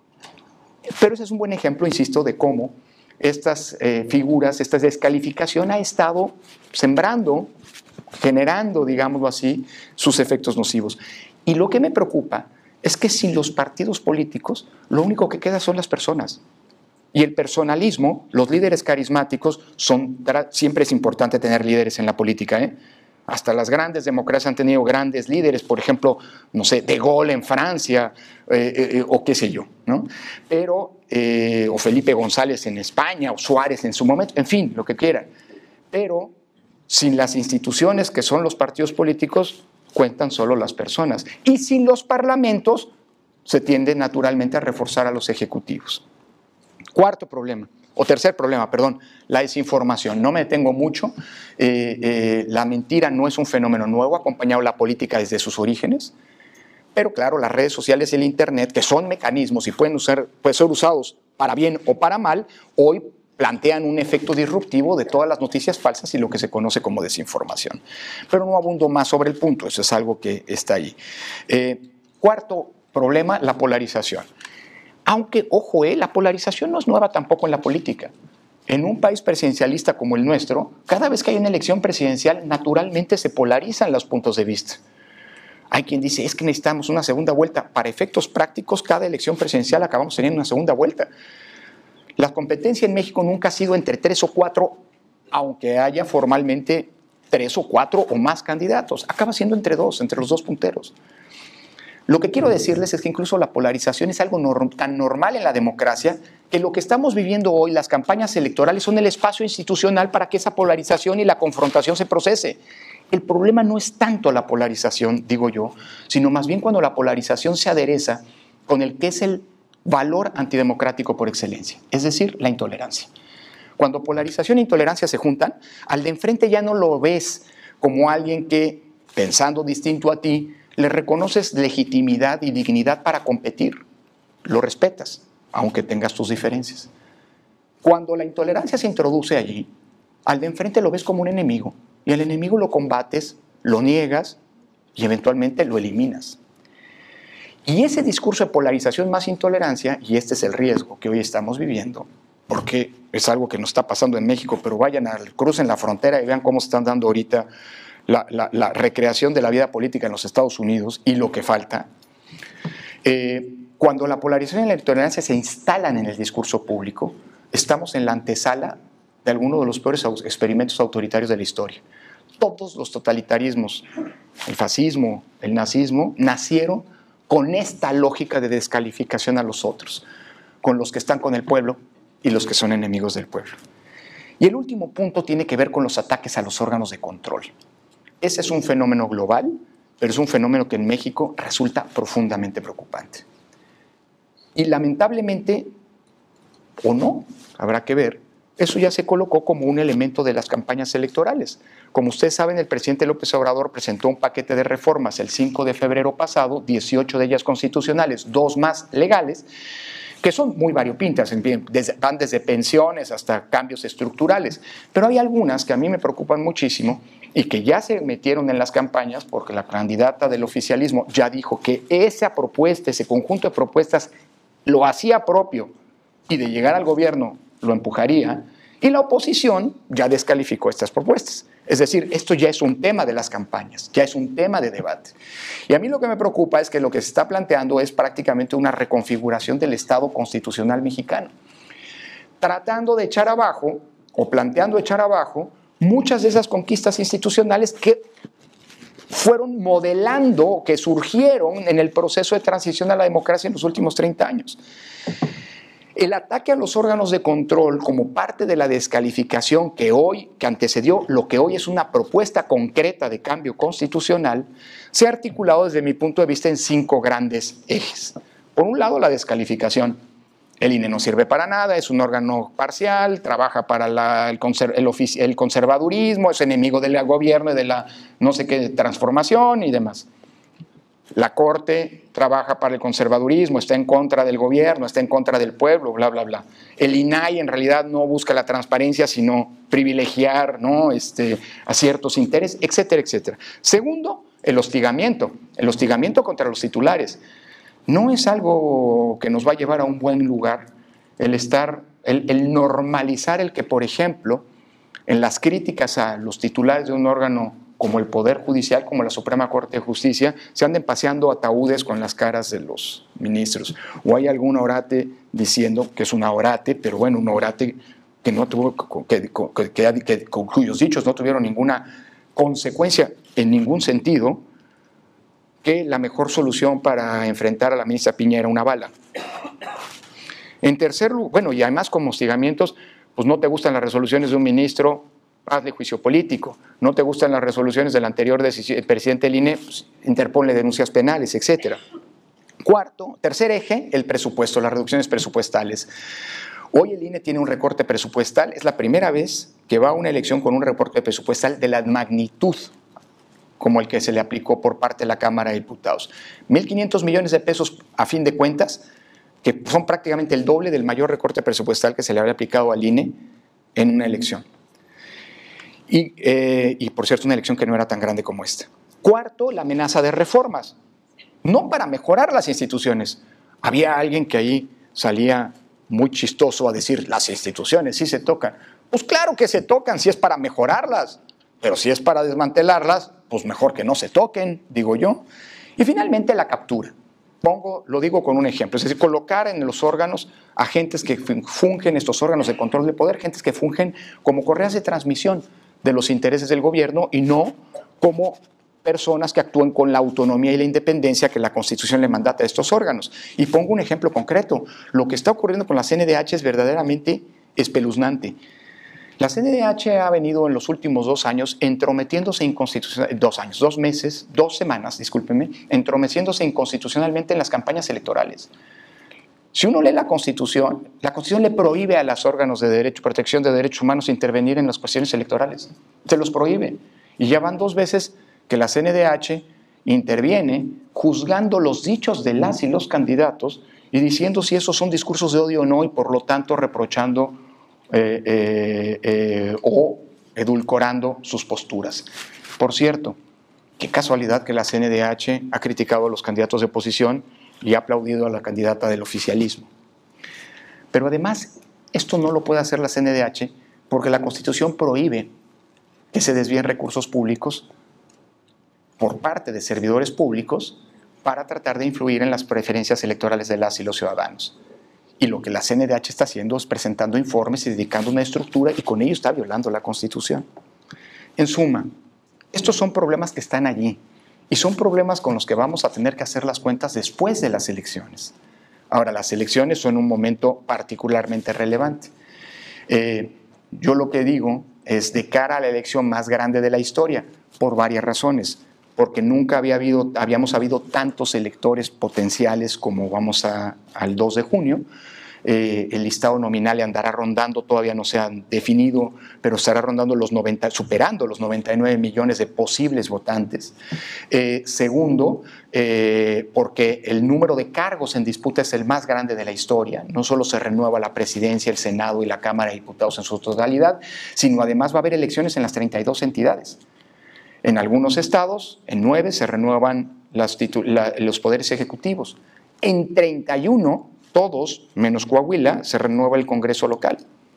pero ese es un buen ejemplo, insisto, de cómo estas eh, figuras, esta descalificación ha estado sembrando, generando, digámoslo así, sus efectos nocivos. Y lo que me preocupa es que sin los partidos políticos, lo único que queda son las personas. Y el personalismo, los líderes carismáticos, son, siempre es importante tener líderes en la política, ¿eh? Hasta las grandes democracias han tenido grandes líderes, por ejemplo, no sé, De Gaulle en Francia, eh, eh, o qué sé yo, ¿no? Pero, eh, o Felipe González en España, o Suárez en su momento, en fin, lo que quieran. Pero sin las instituciones que son los partidos políticos, cuentan solo las personas. Y sin los parlamentos, se tiende naturalmente a reforzar a los ejecutivos. Cuarto problema, o tercer problema, perdón, la desinformación. No me detengo mucho. Eh, eh, la mentira no es un fenómeno nuevo, ha acompañado la política desde sus orígenes. Pero claro, las redes sociales y el Internet, que son mecanismos y pueden, usar, pueden ser usados para bien o para mal, hoy plantean un efecto disruptivo de todas las noticias falsas y lo que se conoce como desinformación. Pero no abundo más sobre el punto, eso es algo que está ahí. Eh, cuarto problema, la polarización. Aunque, ojo, eh, la polarización no es nueva tampoco en la política. En un país presidencialista como el nuestro, cada vez que hay una elección presidencial, naturalmente se polarizan los puntos de vista. Hay quien dice, es que necesitamos una segunda vuelta. Para efectos prácticos, cada elección presidencial acabamos teniendo una segunda vuelta. La competencia en México nunca ha sido entre tres o cuatro, aunque haya formalmente tres o cuatro o más candidatos. Acaba siendo entre dos, entre los dos punteros. Lo que quiero decirles es que incluso la polarización es algo norm- tan normal en la democracia que lo que estamos viviendo hoy, las campañas electorales, son el espacio institucional para que esa polarización y la confrontación se procese. El problema no es tanto la polarización, digo yo, sino más bien cuando la polarización se adereza con el que es el valor antidemocrático por excelencia, es decir, la intolerancia. Cuando polarización e intolerancia se juntan, al de enfrente ya no lo ves como alguien que, pensando distinto a ti, le reconoces legitimidad y dignidad para competir, lo respetas, aunque tengas tus diferencias. Cuando la intolerancia se introduce allí, al de enfrente lo ves como un enemigo, y al enemigo lo combates, lo niegas y eventualmente lo eliminas. Y ese discurso de polarización más intolerancia, y este es el riesgo que hoy estamos viviendo, porque es algo que nos está pasando en México, pero vayan al crucen la frontera y vean cómo se están dando ahorita la, la, la recreación de la vida política en los Estados Unidos y lo que falta. Eh, cuando la polarización y la intolerancia se instalan en el discurso público, estamos en la antesala de alguno de los peores experimentos autoritarios de la historia. Todos los totalitarismos, el fascismo, el nazismo, nacieron con esta lógica de descalificación a los otros, con los que están con el pueblo y los que son enemigos del pueblo. Y el último punto tiene que ver con los ataques a los órganos de control. Ese es un fenómeno global, pero es un fenómeno que en México resulta profundamente preocupante. Y lamentablemente, o no, habrá que ver, eso ya se colocó como un elemento de las campañas electorales. Como ustedes saben, el presidente López Obrador presentó un paquete de reformas el cinco de febrero pasado, dieciocho de ellas constitucionales, dos más legales, que son muy variopintas, van desde pensiones hasta cambios estructurales. Pero hay algunas que a mí me preocupan muchísimo y que ya se metieron en las campañas porque la candidata del oficialismo ya dijo que esa propuesta, ese conjunto de propuestas, lo hacía propio y de llegar al gobierno lo empujaría, y la oposición ya descalificó estas propuestas. Es decir, esto ya es un tema de las campañas, ya es un tema de debate. Y a mí lo que me preocupa es que lo que se está planteando es prácticamente una reconfiguración del Estado constitucional mexicano, tratando de echar abajo, o planteando echar abajo, muchas de esas conquistas institucionales que fueron modelando, que surgieron en el proceso de transición a la democracia en los últimos treinta años. El ataque a los órganos de control como parte de la descalificación que hoy, que antecedió lo que hoy es una propuesta concreta de cambio constitucional, se ha articulado desde mi punto de vista en cinco grandes ejes. Por un lado, la descalificación. El I N E no sirve para nada, es un órgano parcial, trabaja para la, el, conser, el, ofici, el conservadurismo, es enemigo del gobierno y de la no sé qué transformación y demás. La Corte trabaja para el conservadurismo, está en contra del gobierno, está en contra del pueblo, bla, bla, bla. El I N A I en realidad no busca la transparencia, sino privilegiar, ¿no? este, a ciertos intereses, etcétera, etcétera. Segundo, el hostigamiento, el hostigamiento contra los titulares. No es algo que nos va a llevar a un buen lugar el, estar, el, el normalizar el que, por ejemplo, en las críticas a los titulares de un órgano como el Poder Judicial, como la Suprema Corte de Justicia, se anden paseando ataúdes con las caras de los ministros. O hay algún orate diciendo que es una orate, pero bueno, un orate que no tuvo, que, que, que, que, con cuyos dichos no tuvieron ninguna consecuencia en ningún sentido, que la mejor solución para enfrentar a la ministra Piña era una bala. En tercer lugar, bueno, y además como hostigamientos, pues no te gustan las resoluciones de un ministro, hazle juicio político. No te gustan las resoluciones del anterior presidente del I N E, pues, interponle denuncias penales, etcétera. Cuarto, tercer eje, el presupuesto, las reducciones presupuestales. Hoy el I N E tiene un recorte presupuestal, es la primera vez que va a una elección con un recorte presupuestal de la magnitud como el que se le aplicó por parte de la Cámara de Diputados. mil quinientos millones de pesos a fin de cuentas, que son prácticamente el doble del mayor recorte presupuestal que se le había aplicado al I N E en una elección. Y, eh, y por cierto, una elección que no era tan grande como esta. Cuarto, la amenaza de reformas. No para mejorar las instituciones. Había alguien que ahí salía muy chistoso a decir, las instituciones sí se tocan. Pues claro que se tocan si es para mejorarlas, pero si es para desmantelarlas, pues mejor que no se toquen, digo yo. Y finalmente la captura. Pongo, lo digo con un ejemplo, es decir, colocar en los órganos agentes que fungen, estos órganos de control de poder, agentes que fungen como correas de transmisión de los intereses del gobierno y no como personas que actúen con la autonomía y la independencia que la Constitución le mandata a estos órganos. Y pongo un ejemplo concreto. Lo que está ocurriendo con la C N D H es verdaderamente espeluznante. La C N D H ha venido en los últimos dos años entrometiéndose inconstitucionalmente, dos años, dos meses, dos semanas, discúlpenme, entrometiéndose inconstitucionalmente en las campañas electorales. Si uno lee la Constitución, la Constitución le prohíbe a los órganos de derecho, protección de derechos humanos intervenir en las cuestiones electorales. Se los prohíbe. Y ya van dos veces que la C N D H interviene juzgando los dichos de las y los candidatos y diciendo si esos son discursos de odio o no, y por lo tanto reprochando eh, eh, eh, o edulcorando sus posturas. Por cierto, qué casualidad que la C N D H ha criticado a los candidatos de oposición y ha aplaudido a la candidata del oficialismo. Pero además, esto no lo puede hacer la C N D H porque la Constitución prohíbe que se desvíen recursos públicos por parte de servidores públicos para tratar de influir en las preferencias electorales de las y los ciudadanos. Y lo que la C N D H está haciendo es presentando informes y dedicando una estructura, y con ello está violando la Constitución. En suma, estos son problemas que están allí y son problemas con los que vamos a tener que hacer las cuentas después de las elecciones. Ahora, las elecciones son un momento particularmente relevante. Eh, yo lo que digo es de cara a la elección más grande de la historia, por varias razones. Porque nunca había habido, habíamos habido tantos electores potenciales como vamos a, al dos de junio. Eh, el listado nominal andará rondando, todavía no se han definido, pero estará rondando los noventa, superando los noventa y nueve millones de posibles votantes. Eh, segundo, eh, porque el número de cargos en disputa es el más grande de la historia. No solo se renueva la presidencia, el Senado y la Cámara de Diputados en su totalidad, sino además va a haber elecciones en las treinta y dos entidades. En algunos estados, en nueve, se renuevan las la, los poderes ejecutivos. En treinta y uno, todos, menos Coahuila, se renueva el Congreso local.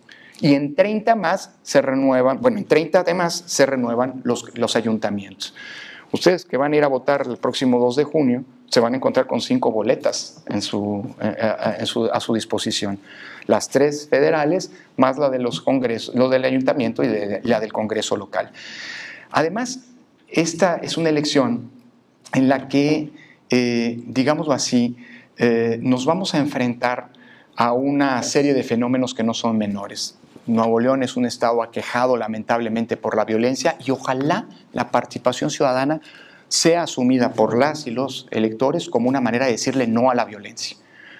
Y en treinta más se renuevan, bueno, en treinta además se renuevan los, los ayuntamientos. Ustedes que van a ir a votar el próximo dos de junio, se van a encontrar con cinco boletas en su, en su, a su disposición. Las tres federales, más la de los congresos, lo del ayuntamiento y de, la del Congreso local. Además, esta es una elección en la que, eh, digámoslo así, eh, nos vamos a enfrentar a una serie de fenómenos que no son menores. Nuevo León es un estado aquejado lamentablemente por la violencia y ojalá la participación ciudadana sea asumida por las y los electores como una manera de decirle no a la violencia.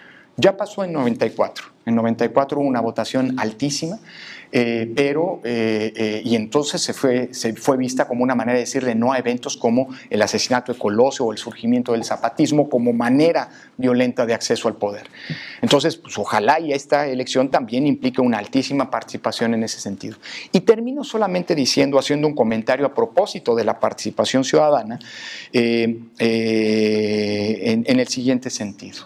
Ya pasó en noventa y cuatro. En noventa y cuatro hubo una votación altísima, eh, pero, eh, eh, y entonces se fue, se fue vista como una manera de decirle no a eventos como el asesinato de Colosio o el surgimiento del zapatismo como manera violenta de acceso al poder. Entonces, pues, ojalá y esta elección también implique una altísima participación en ese sentido. Y termino solamente diciendo, haciendo un comentario a propósito de la participación ciudadana eh, eh, en, en el siguiente sentido.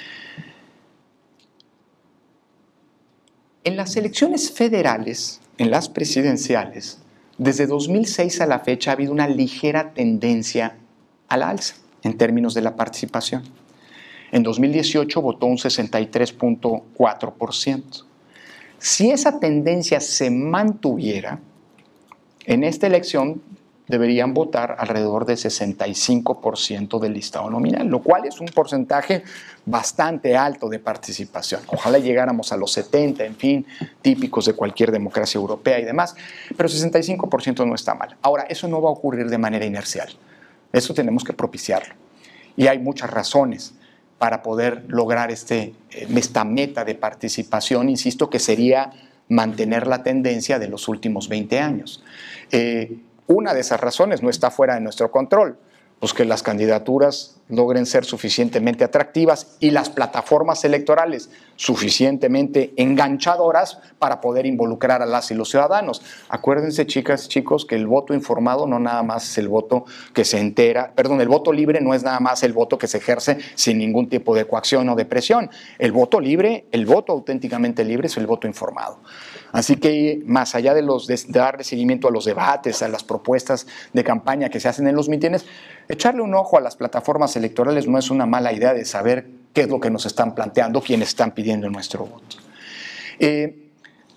En las elecciones federales, en las presidenciales, desde dos mil seis a la fecha ha habido una ligera tendencia a la alza en términos de la participación. En dos mil dieciocho votó un sesenta y tres punto cuatro por ciento. Si esa tendencia se mantuviera, en esta elección deberían votar alrededor del sesenta y cinco por ciento del listado nominal, lo cual es un porcentaje bastante alto de participación. Ojalá llegáramos a los setenta, en fin, típicos de cualquier democracia europea y demás, pero sesenta y cinco por ciento no está mal. Ahora, eso no va a ocurrir de manera inercial, eso tenemos que propiciarlo. Y hay muchas razones para poder lograr este, esta meta de participación, insisto, que sería mantener la tendencia de los últimos veinte años. Eh, Una de esas razones no está fuera de nuestro control, pues que las candidaturas logren ser suficientemente atractivas y las plataformas electorales suficientemente enganchadoras para poder involucrar a las y los ciudadanos. Acuérdense, chicas y chicos, que el voto informado no nada más es el voto que se entera, perdón, el voto libre no es nada más el voto que se ejerce sin ningún tipo de coacción o de presión. El voto libre, el voto auténticamente libre es el voto informado. Así que más allá de, los, de darle seguimiento a los debates, a las propuestas de campaña que se hacen en los mítines, echarle un ojo a las plataformas electorales no es una mala idea de saber qué es lo que nos están planteando, quienes están pidiendo nuestro voto. Eh,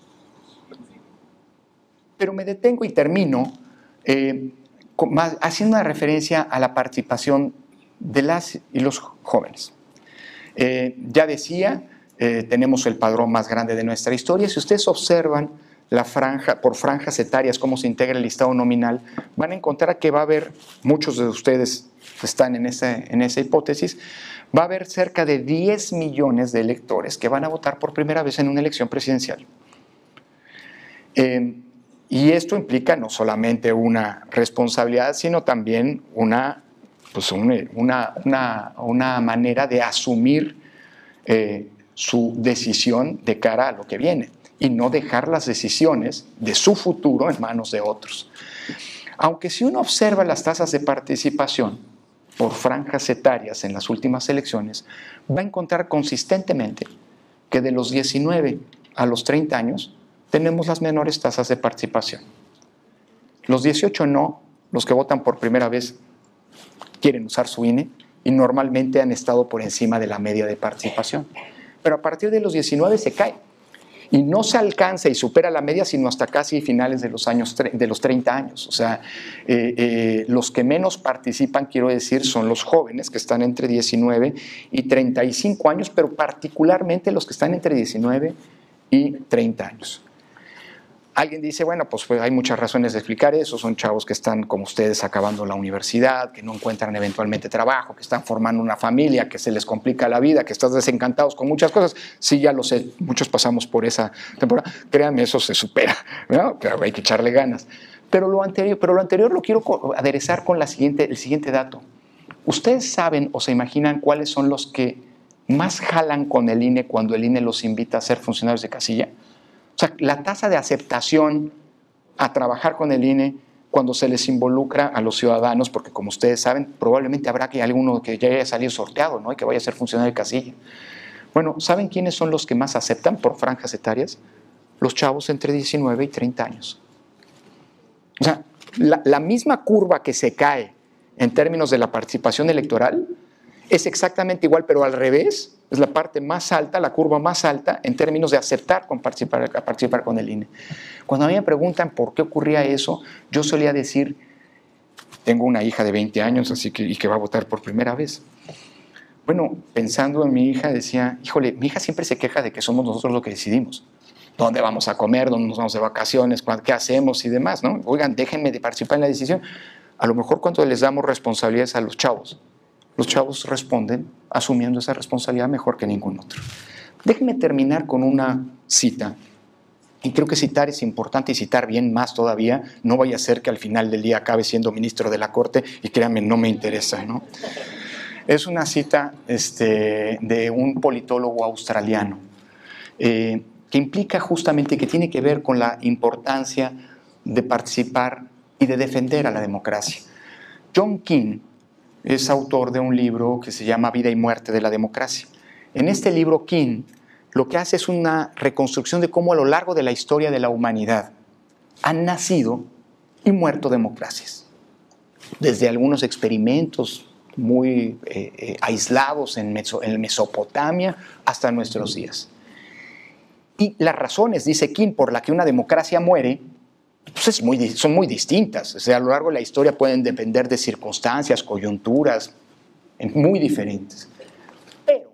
pero me detengo y termino eh, con, más, haciendo una referencia a la participación de las y los jóvenes. Eh, ya decía, Eh, tenemos el padrón más grande de nuestra historia. Si ustedes observan la franja, por franjas etarias cómo se integra el listado nominal, van a encontrar que va a haber, muchos de ustedes están en esa, en esa hipótesis, va a haber cerca de diez millones de electores que van a votar por primera vez en una elección presidencial. Eh, y esto implica no solamente una responsabilidad, sino también una, pues una, una, una, una manera de asumir eh, su decisión de cara a lo que viene y no dejar las decisiones de su futuro en manos de otros. Aunque si uno observa las tasas de participación por franjas etarias en las últimas elecciones, va a encontrar consistentemente que de los diecinueve a los treinta años tenemos las menores tasas de participación. Los dieciocho no, los que votan por primera vez quieren usar su I N E y normalmente han estado por encima de la media de participación. Pero a partir de los diecinueve se cae y no se alcanza y supera la media sino hasta casi finales de los, años, de los treinta años. O sea, eh, eh, los que menos participan, quiero decir, son los jóvenes que están entre diecinueve y treinta y cinco años, pero particularmente los que están entre diecinueve y treinta años. Alguien dice, bueno, pues, pues hay muchas razones de explicar eso, son chavos que están como ustedes acabando la universidad, que no encuentran eventualmente trabajo, que están formando una familia, que se les complica la vida, que están desencantados con muchas cosas. Sí, ya lo sé, muchos pasamos por esa temporada, créanme, eso se supera, ¿no? Pero hay que echarle ganas. Pero lo anterior, pero lo anterior lo quiero aderezar con la siguiente, el siguiente dato. ¿Ustedes saben o se imaginan cuáles son los que más jalan con el I N E cuando el I N E los invita a ser funcionarios de casilla? O sea, la tasa de aceptación a trabajar con el I N E cuando se les involucra a los ciudadanos, porque como ustedes saben, probablemente habrá que alguno que ya haya salido sorteado, ¿no? Y que vaya a ser funcionario de casilla. Bueno, ¿saben quiénes son los que más aceptan por franjas etarias? Los chavos entre diecinueve y treinta años. O sea, la, la misma curva que se cae en términos de la participación electoral es exactamente igual, pero al revés. Es la parte más alta, la curva más alta en términos de aceptar con participar, participar con el I N E. Cuando a mí me preguntan por qué ocurría eso, yo solía decir, tengo una hija de veinte años así que, y que va a votar por primera vez. Bueno, pensando en mi hija, decía, híjole, mi hija siempre se queja de que somos nosotros los que decidimos. ¿Dónde vamos a comer? ¿Dónde nos vamos de vacaciones? ¿Qué hacemos? Y demás, ¿no? Oigan, déjenme de participar en la decisión. A lo mejor cuando les damos responsabilidades a los chavos, los chavos responden asumiendo esa responsabilidad mejor que ningún otro. Déjenme terminar con una cita. Y creo que citar es importante y citar bien más todavía. No vaya a ser que al final del día acabe siendo ministro de la Corte y créanme, no me interesa, ¿no? Es una cita este, de un politólogo australiano eh, que implica justamente que tiene que ver con la importancia de participar y de defender a la democracia. John Keane es autor de un libro que se llama Vida y Muerte de la Democracia. En este libro, Keane lo que hace es una reconstrucción de cómo a lo largo de la historia de la humanidad han nacido y muerto democracias. Desde algunos experimentos muy eh, eh, aislados en, Meso, en Mesopotamia hasta nuestros días. Y las razones, dice Keane, por las que una democracia muere, pues es muy, son muy distintas. O sea, a lo largo de la historia pueden depender de circunstancias, coyunturas, muy diferentes. Pero,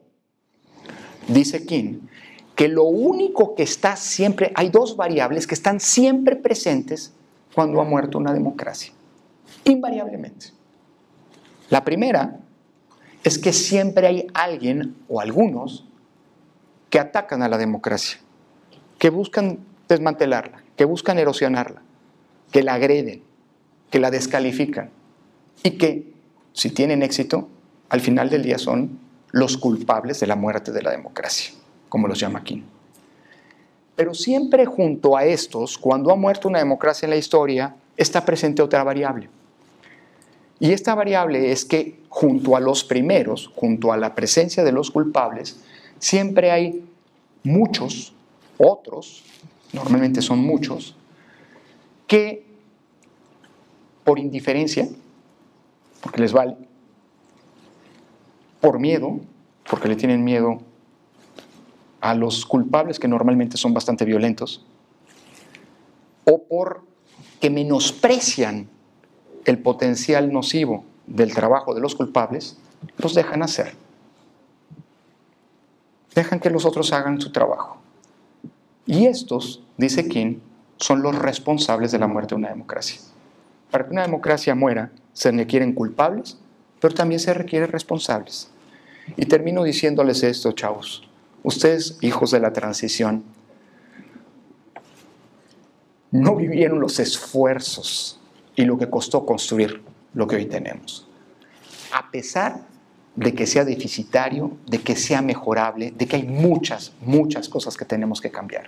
dice Keane, que lo único que está siempre, hay dos variables que están siempre presentes cuando ha muerto una democracia, invariablemente. La primera es que siempre hay alguien o algunos que atacan a la democracia, que buscan desmantelarla, que buscan erosionarla, que la agreden, que la descalifican y que, si tienen éxito, al final del día son los culpables de la muerte de la democracia, como los llama Keane. Pero siempre junto a estos, cuando ha muerto una democracia en la historia, está presente otra variable. Y esta variable es que junto a los primeros, junto a la presencia de los culpables, siempre hay muchos, otros, normalmente son muchos, que por indiferencia, porque les vale, por miedo, porque le tienen miedo a los culpables que normalmente son bastante violentos, o porque menosprecian el potencial nocivo del trabajo de los culpables, los dejan hacer. Dejan que los otros hagan su trabajo. Y estos, dice Keane, son los responsables de la muerte de una democracia. Para que una democracia muera, se requieren culpables, pero también se requieren responsables. Y termino diciéndoles esto, chavos. Ustedes, hijos de la transición, no vivieron los esfuerzos y lo que costó construir lo que hoy tenemos. A pesar de que sea deficitario, de que sea mejorable, de que hay muchas, muchas cosas que tenemos que cambiar.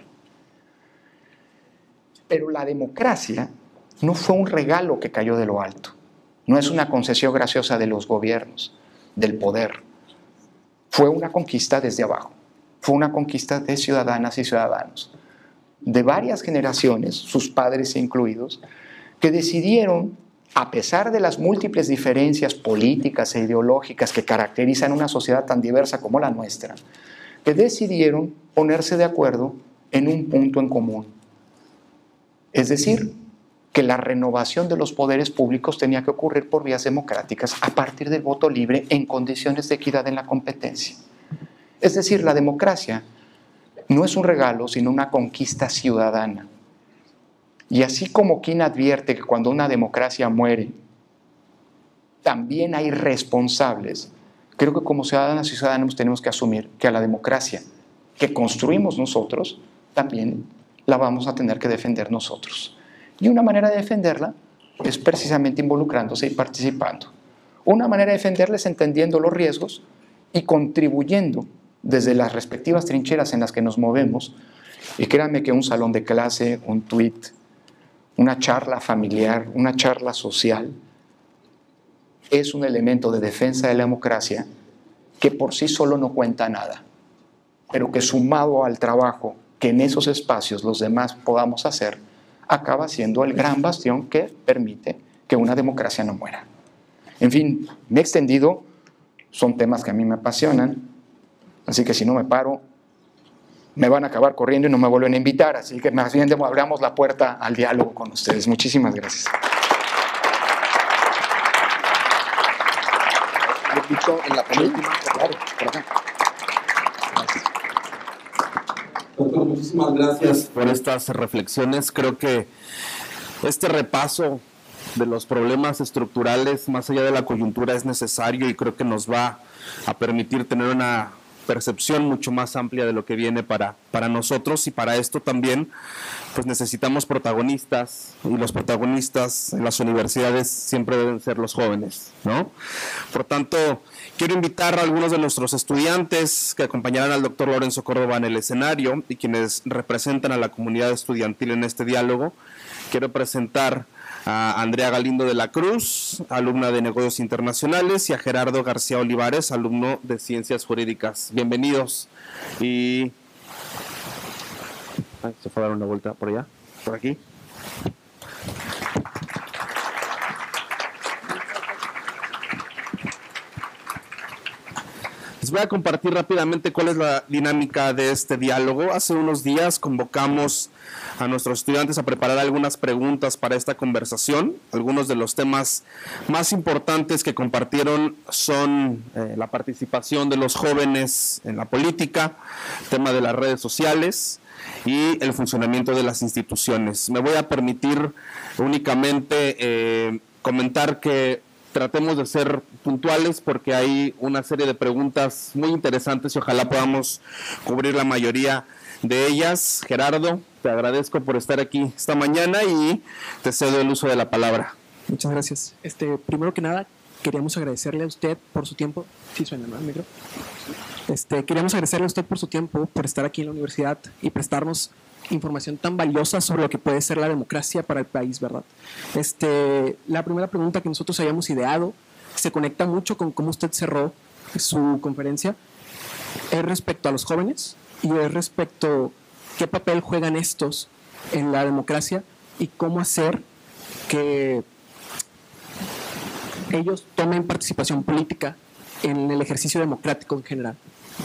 Pero la democracia no fue un regalo que cayó de lo alto, no es una concesión graciosa de los gobiernos, del poder. Fue una conquista desde abajo, fue una conquista de ciudadanas y ciudadanos, de varias generaciones, sus padres incluidos, que decidieron, a pesar de las múltiples diferencias políticas e ideológicas que caracterizan una sociedad tan diversa como la nuestra, que decidieron ponerse de acuerdo en un punto en común. Es decir, que la renovación de los poderes públicos tenía que ocurrir por vías democráticas a partir del voto libre en condiciones de equidad en la competencia. Es decir, la democracia no es un regalo, sino una conquista ciudadana. Y así como quien advierte que cuando una democracia muere, también hay responsables, creo que como ciudadanas y ciudadanos tenemos que asumir que a la democracia que construimos nosotros, también la vamos a tener que defender nosotros. Y una manera de defenderla es precisamente involucrándose y participando. Una manera de defenderla es entendiendo los riesgos y contribuyendo desde las respectivas trincheras en las que nos movemos. Y créanme que un salón de clase, un tuit, una charla familiar, una charla social, es un elemento de defensa de la democracia que por sí solo no cuenta nada, pero que sumado al trabajo que en esos espacios los demás podamos hacer, acaba siendo el gran bastión que permite que una democracia no muera. En fin, me he extendido, son temas que a mí me apasionan, así que si no me paro, me van a acabar corriendo y no me vuelven a invitar, así que más bien abramos la puerta al diálogo con ustedes. Muchísimas gracias. En la penúltima, claro, por acá. Doctor, muchísimas gracias por estas reflexiones. Creo que este repaso de los problemas estructurales, más allá de la coyuntura, es necesario y creo que nos va a permitir tener una percepción mucho más amplia de lo que viene para, para nosotros, y para esto también pues necesitamos protagonistas, y los protagonistas en las universidades siempre deben ser los jóvenes, ¿no? Por tanto, quiero invitar a algunos de nuestros estudiantes que acompañarán al doctor Lorenzo Córdoba en el escenario y quienes representan a la comunidad estudiantil en este diálogo. Quiero presentar a Andrea Galindo de la Cruz, alumna de Negocios Internacionales, y a Gerardo García Olivares, alumno de Ciencias Jurídicas. Bienvenidos. Y ay, se fue a dar una vuelta por allá, por aquí. Les voy a compartir rápidamente cuál es la dinámica de este diálogo. Hace unos días convocamos a nuestros estudiantes a preparar algunas preguntas para esta conversación. Algunos de los temas más importantes que compartieron son eh, la participación de los jóvenes en la política, el tema de las redes sociales y el funcionamiento de las instituciones. Me voy a permitir únicamente eh, comentar que tratemos de ser puntuales porque hay una serie de preguntas muy interesantes y ojalá podamos cubrir la mayoría de ellas. Gerardo, te agradezco por estar aquí esta mañana y te cedo el uso de la palabra. Muchas gracias. Este, primero que nada, queríamos agradecerle a usted por su tiempo. Sí, suena, ¿no, el micro? Este, queríamos agradecerle a usted por su tiempo, por estar aquí en la universidad y prestarnos información tan valiosa sobre lo que puede ser la democracia para el país, ¿verdad? Este, la primera pregunta que nosotros hayamos ideado se conecta mucho con cómo usted cerró su conferencia, es respecto a los jóvenes y es respecto a qué papel juegan estos en la democracia y cómo hacer que ellos tomen participación política en el ejercicio democrático en general.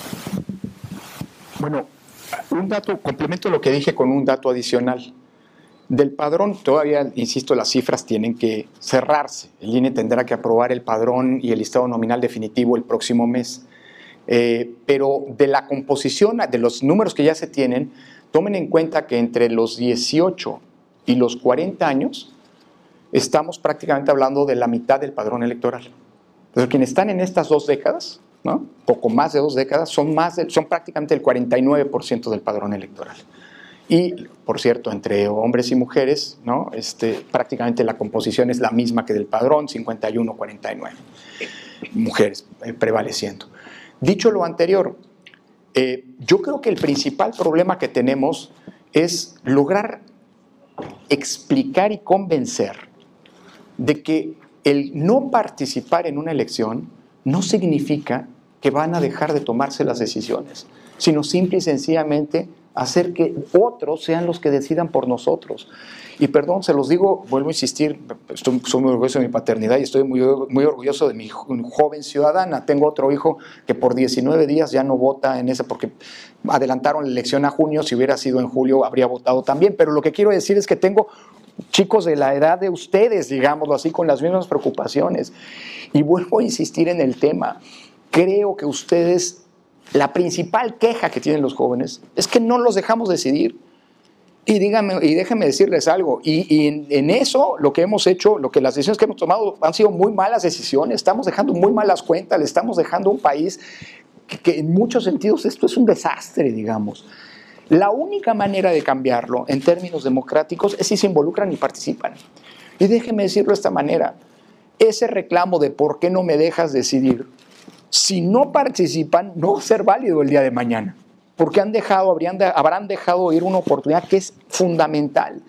Bueno, un dato, complemento lo que dije con un dato adicional. Del padrón, todavía, insisto, las cifras tienen que cerrarse. El I N E tendrá que aprobar el padrón y el listado nominal definitivo el próximo mes. Eh, pero de la composición, de los números que ya se tienen, tomen en cuenta que entre los dieciocho y los cuarenta años estamos prácticamente hablando de la mitad del padrón electoral. Entonces, quienes están en estas dos décadas, ¿no? Poco más de dos décadas, son, más de, son prácticamente el cuarenta y nueve por ciento del padrón electoral. Y, por cierto, entre hombres y mujeres, ¿no? este, prácticamente la composición es la misma que del padrón, cincuenta y uno a cuarenta y nueve. mujeres eh, prevaleciendo. Dicho lo anterior, eh, yo creo que el principal problema que tenemos es lograr explicar y convencer de que el no participar en una elección no significa que van a dejar de tomarse las decisiones, sino simple y sencillamente hacer que otros sean los que decidan por nosotros. Y perdón, se los digo, vuelvo a insistir, estoy, soy muy orgulloso de mi paternidad y estoy muy, muy orgulloso de mi joven ciudadana. Tengo otro hijo que por diecinueve días ya no vota en ese, porque adelantaron la elección a junio. Si hubiera sido en julio habría votado también, pero lo que quiero decir es que tengo chicos de la edad de ustedes, digámoslo así, con las mismas preocupaciones. Y vuelvo a insistir en el tema. Creo que ustedes, la principal queja que tienen los jóvenes es que no los dejamos decidir. Y díganme, y déjenme decirles algo, y, y en, en eso lo que hemos hecho, lo que las decisiones que hemos tomado han sido muy malas decisiones, estamos dejando muy malas cuentas, le estamos dejando un país que, que en muchos sentidos esto es un desastre, digamos. La única manera de cambiarlo en términos democráticos es si se involucran y participan. Y déjenme decirlo de esta manera, ese reclamo de por qué no me dejas decidir, si no participan, no va a ser válido el día de mañana. Porque han dejado, habrían de, habrán dejado ir una oportunidad que es fundamental.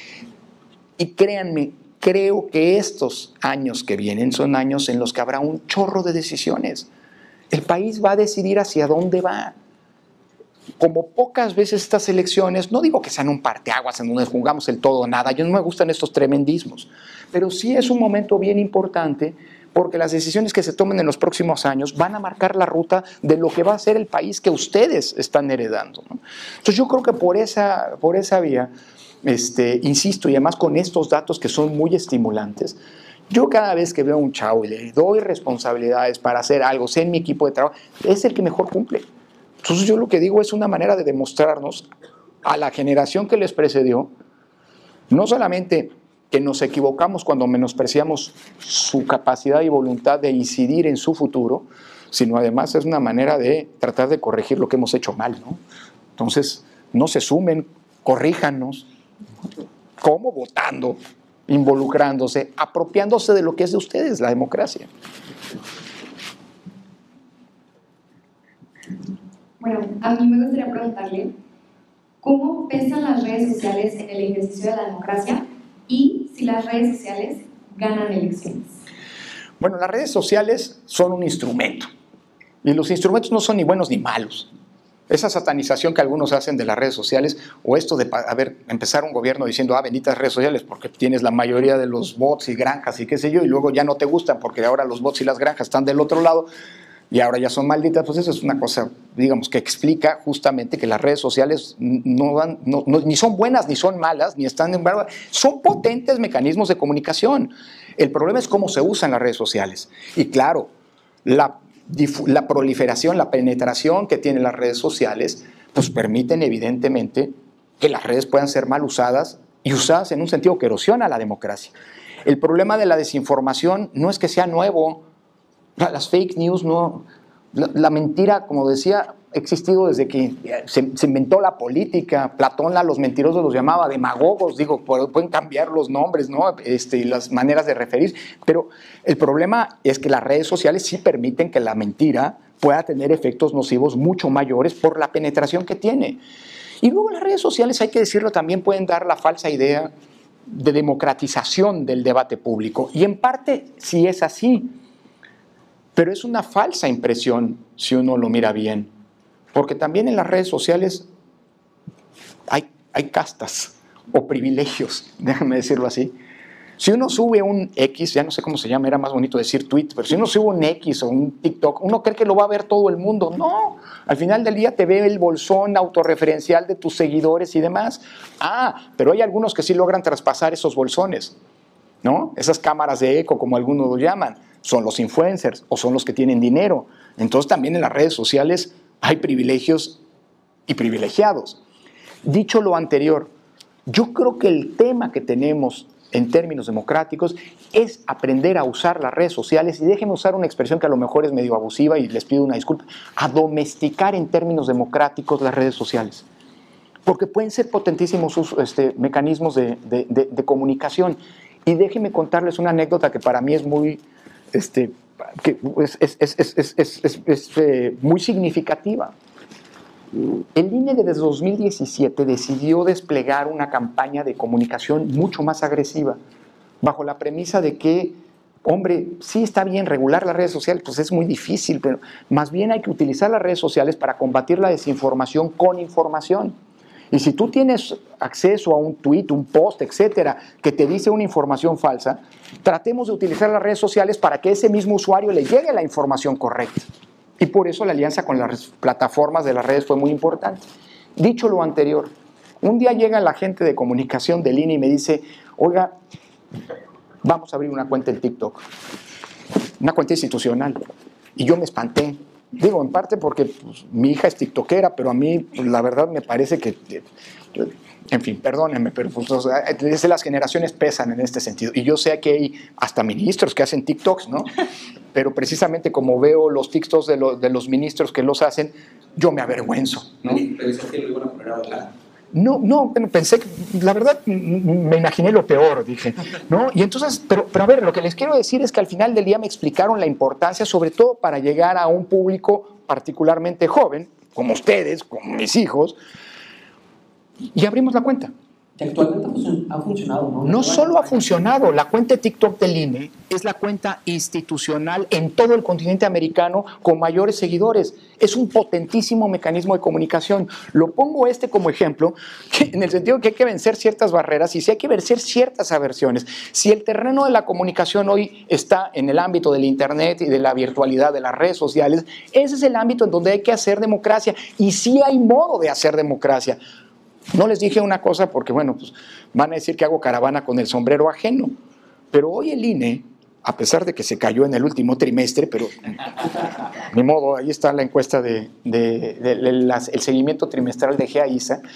Y créanme, creo que estos años que vienen son años en los que habrá un chorro de decisiones. El país va a decidir hacia dónde va. Como pocas veces estas elecciones, no digo que sean un parteaguas en donde jugamos el todo o nada, yo no me gustan estos tremendismos, pero sí es un momento bien importante porque las decisiones que se tomen en los próximos años van a marcar la ruta de lo que va a ser el país que ustedes están heredando, ¿no? Entonces yo creo que por esa, por esa vía, este, insisto, y además con estos datos que son muy estimulantes, yo cada vez que veo a un chavo y le doy responsabilidades para hacer algo, sea en mi equipo de trabajo, es el que mejor cumple. Entonces yo lo que digo es una manera de demostrarnos a la generación que les precedió, no solamente que nos equivocamos cuando menospreciamos su capacidad y voluntad de incidir en su futuro, sino además es una manera de tratar de corregir lo que hemos hecho mal, ¿no? Entonces, no se sumen, corríjanos. ¿Cómo? Votando, involucrándose, apropiándose de lo que es de ustedes, la democracia. Bueno, a mí me gustaría preguntarle, ¿cómo pesan las redes sociales en el ejercicio de la democracia? Y si las redes sociales ganan elecciones. Bueno, las redes sociales son un instrumento. Y los instrumentos no son ni buenos ni malos. Esa satanización que algunos hacen de las redes sociales, o esto de a ver, empezar un gobierno diciendo, ah, benditas redes sociales, porque tienes la mayoría de los bots y granjas y qué sé yo, y luego ya no te gustan porque ahora los bots y las granjas están del otro lado, y ahora ya son malditas, pues eso es una cosa, digamos, que explica justamente que las redes sociales no dan, no, no, ni son buenas, ni son malas, ni están en verdad, son potentes mecanismos de comunicación. El problema es cómo se usan las redes sociales. Y claro, la, la proliferación, la penetración que tienen las redes sociales, pues permiten evidentemente que las redes puedan ser mal usadas y usadas en un sentido que erosiona la democracia. El problema de la desinformación no es que sea nuevo. Las fake news, no, la, la mentira, como decía, ha existido desde que se, se inventó la política. Platón a los mentirosos los llamaba demagogos, digo, pueden cambiar los nombres, ¿no? Este, y las maneras de referir, pero el problema es que las redes sociales sí permiten que la mentira pueda tener efectos nocivos mucho mayores por la penetración que tiene. Y luego las redes sociales, hay que decirlo, también pueden dar la falsa idea de democratización del debate público, y en parte sí es así. Pero es una falsa impresión si uno lo mira bien, porque también en las redes sociales hay, hay castas o privilegios, déjame decirlo así. Si uno sube un X, ya no sé cómo se llama, era más bonito decir tweet, pero si uno sube un X o un TikTok, uno cree que lo va a ver todo el mundo. No, al final del día te ve el bolsón autorreferencial de tus seguidores y demás. Ah, pero hay algunos que sí logran traspasar esos bolsones, ¿no? Esas cámaras de eco, como algunos lo llaman, son los influencers o son los que tienen dinero. Entonces también en las redes sociales hay privilegios y privilegiados. Dicho lo anterior, yo creo que el tema que tenemos en términos democráticos es aprender a usar las redes sociales, y déjenme usar una expresión que a lo mejor es medio abusiva y les pido una disculpa, a domesticar en términos democráticos las redes sociales. Porque pueden ser potentísimos este, mecanismos de, de, de, de comunicación. Y déjenme contarles una anécdota que para mí es muy, este, que es, es, es, es, es, es, es, es eh, muy significativa. El I N E desde dos mil diecisiete decidió desplegar una campaña de comunicación mucho más agresiva, bajo la premisa de que, hombre, sí está bien regular las redes sociales, pues es muy difícil, pero más bien hay que utilizar las redes sociales para combatir la desinformación con información. Y si tú tienes acceso a un tweet, un post, etcétera, que te dice una información falsa, tratemos de utilizar las redes sociales para que ese mismo usuario le llegue la información correcta. Y por eso la alianza con las plataformas de las redes fue muy importante. Dicho lo anterior, un día llega la gente de comunicación del I N E y me dice, oiga, vamos a abrir una cuenta en TikTok, una cuenta institucional. Y yo me espanté. Digo, en parte porque pues, mi hija es tiktokera, pero a mí pues, la verdad me parece que, en fin, perdónenme, pero pues, o sea, las generaciones pesan en este sentido. Y yo sé que hay hasta ministros que hacen TikToks, ¿no? Pero precisamente como veo los TikToks de, lo, de los ministros que los hacen, yo me avergüenzo, ¿no? ¿Pensás que lo iban a poner a bailar? No, no, pensé, la verdad me imaginé lo peor, dije, ¿no? Y entonces, pero, pero a ver, lo que les quiero decir es que al final del día me explicaron la importancia, sobre todo para llegar a un público particularmente joven, como ustedes, como mis hijos, y abrimos la cuenta. Que actualmente ha funcionado, ¿no? No solo ha funcionado, la cuenta de TikTok del I N E es la cuenta institucional en todo el continente americano con mayores seguidores. Es un potentísimo mecanismo de comunicación. Lo pongo este como ejemplo, que en el sentido que hay que vencer ciertas barreras y sí hay que vencer ciertas aversiones. Si el terreno de la comunicación hoy está en el ámbito del Internet y de la virtualidad, de las redes sociales, ese es el ámbito en donde hay que hacer democracia y sí hay modo de hacer democracia. No les dije una cosa porque, bueno, pues van a decir que hago caravana con el sombrero ajeno. Pero hoy el I N E, a pesar de que se cayó en el último trimestre, pero ni modo, ahí está la encuesta de, de, de, de las, el seguimiento trimestral de G A I S A,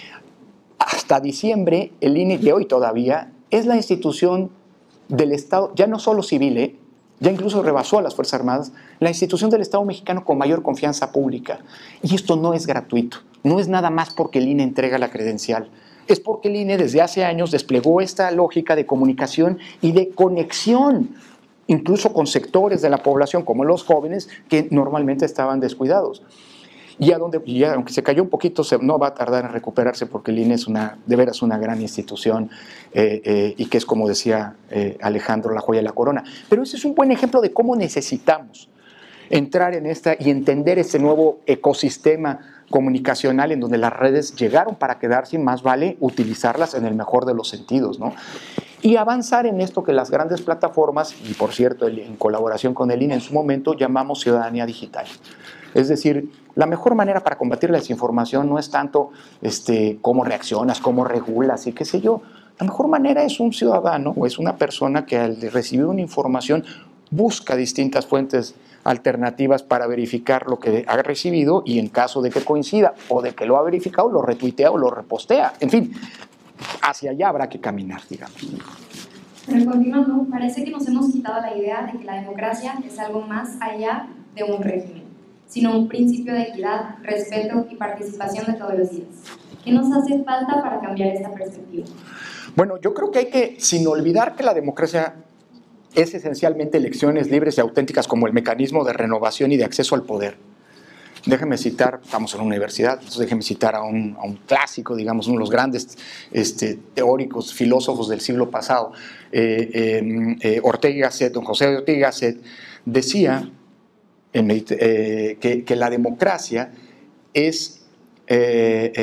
hasta diciembre el I N E de hoy todavía es la institución del Estado, ya no solo civil, ¿eh? Ya incluso rebasó a las Fuerzas Armadas, la institución del Estado mexicano con mayor confianza pública. Y esto no es gratuito, no es nada más porque el I N E entrega la credencial. Es porque el I N E desde hace años desplegó esta lógica de comunicación y de conexión, incluso con sectores de la población como los jóvenes que normalmente estaban descuidados. Y, a donde, y ya, aunque se cayó un poquito, se, no va a tardar en recuperarse porque el I N E es una, de veras una gran institución eh, eh, y que es, como decía eh, Alejandro, la joya de la corona. Pero ese es un buen ejemplo de cómo necesitamos entrar en esta y entender este nuevo ecosistema comunicacional en donde las redes llegaron para quedarse y más vale utilizarlas en el mejor de los sentidos, ¿no? Y avanzar en esto que las grandes plataformas, y por cierto en colaboración con el I N E en su momento, llamamos ciudadanía digital. Es decir, la mejor manera para combatir la desinformación no es tanto este, cómo reaccionas, cómo regulas y qué sé yo. La mejor manera es un ciudadano o es una persona que al recibir una información busca distintas fuentes alternativas para verificar lo que ha recibido y en caso de que coincida o de que lo ha verificado, lo retuitea o lo repostea. En fin, hacia allá habrá que caminar, digamos. Pero continuando, parece que nos hemos quitado la idea de que la democracia es algo más allá de un régimen, sino un principio de equidad, respeto y participación de todos los días. ¿Qué nos hace falta para cambiar esta perspectiva? Bueno, yo creo que hay que, sin olvidar que la democracia es esencialmente elecciones libres y auténticas como el mecanismo de renovación y de acceso al poder. Déjeme citar, estamos en una universidad, entonces déjeme citar a un, a un clásico, digamos, uno de los grandes este, teóricos, filósofos del siglo pasado, eh, eh, eh, Ortega y Gasset, don José Ortega y Gasset, decía en, eh, que, que la democracia es Eh,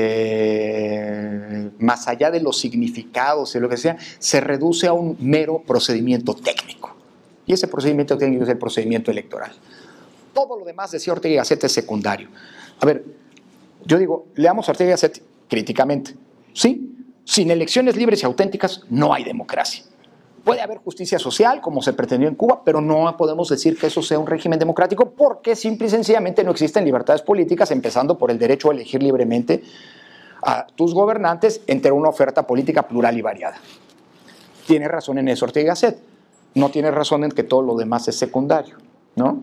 eh, más allá de los significados y lo que sea, se reduce a un mero procedimiento técnico. Y ese procedimiento técnico es el procedimiento electoral. Todo lo demás, decía Ortega y Gasset, es secundario. A ver, yo digo, leamos a Ortega y Gasset críticamente. Sí, sin elecciones libres y auténticas no hay democracia. Puede haber justicia social, como se pretendió en Cuba, pero no podemos decir que eso sea un régimen democrático porque simple y sencillamente no existen libertades políticas, empezando por el derecho a elegir libremente a tus gobernantes entre una oferta política plural y variada. Tiene razón en eso Ortega y Gasset. No tiene razón en que todo lo demás es secundario, ¿no?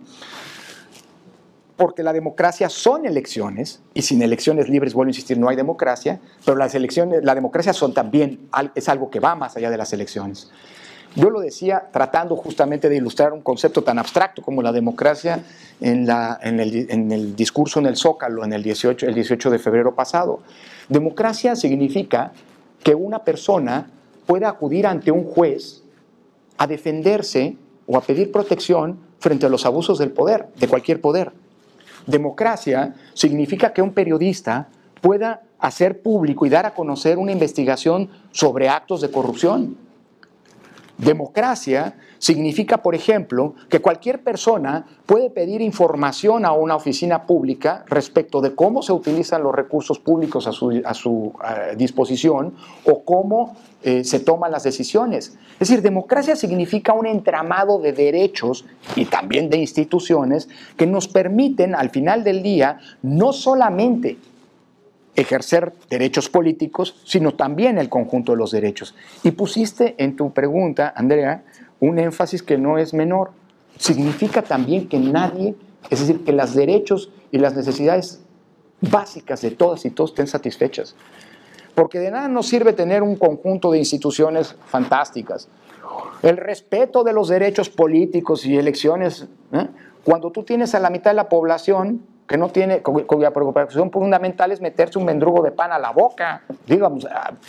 Porque la democracia son elecciones, y sin elecciones libres, vuelvo a insistir, no hay democracia, pero las elecciones, la democracia son también, es algo que va más allá de las elecciones. Yo lo decía tratando justamente de ilustrar un concepto tan abstracto como la democracia en, la, en, el, en el discurso en el Zócalo en el dieciocho, el dieciocho de febrero pasado. Democracia significa que una persona pueda acudir ante un juez a defenderse o a pedir protección frente a los abusos del poder, de cualquier poder. Democracia significa que un periodista pueda hacer público y dar a conocer una investigación sobre actos de corrupción. Democracia significa, por ejemplo, que cualquier persona puede pedir información a una oficina pública respecto de cómo se utilizan los recursos públicos a su, a su a disposición o cómo eh, se toman las decisiones. Es decir, democracia significa un entramado de derechos y también de instituciones que nos permiten, al final del día, no solamente ejercer derechos políticos, sino también el conjunto de los derechos. Y pusiste en tu pregunta, Andrea, un énfasis que no es menor. Significa también que nadie, es decir, que los derechos y las necesidades básicas de todas y todos estén satisfechas. Porque de nada nos sirve tener un conjunto de instituciones fantásticas. El respeto de los derechos políticos y elecciones, ¿eh? Cuando tú tienes a la mitad de la población que no tiene, cuya preocupación fundamental es meterse un mendrugo de pan a la boca. Digamos,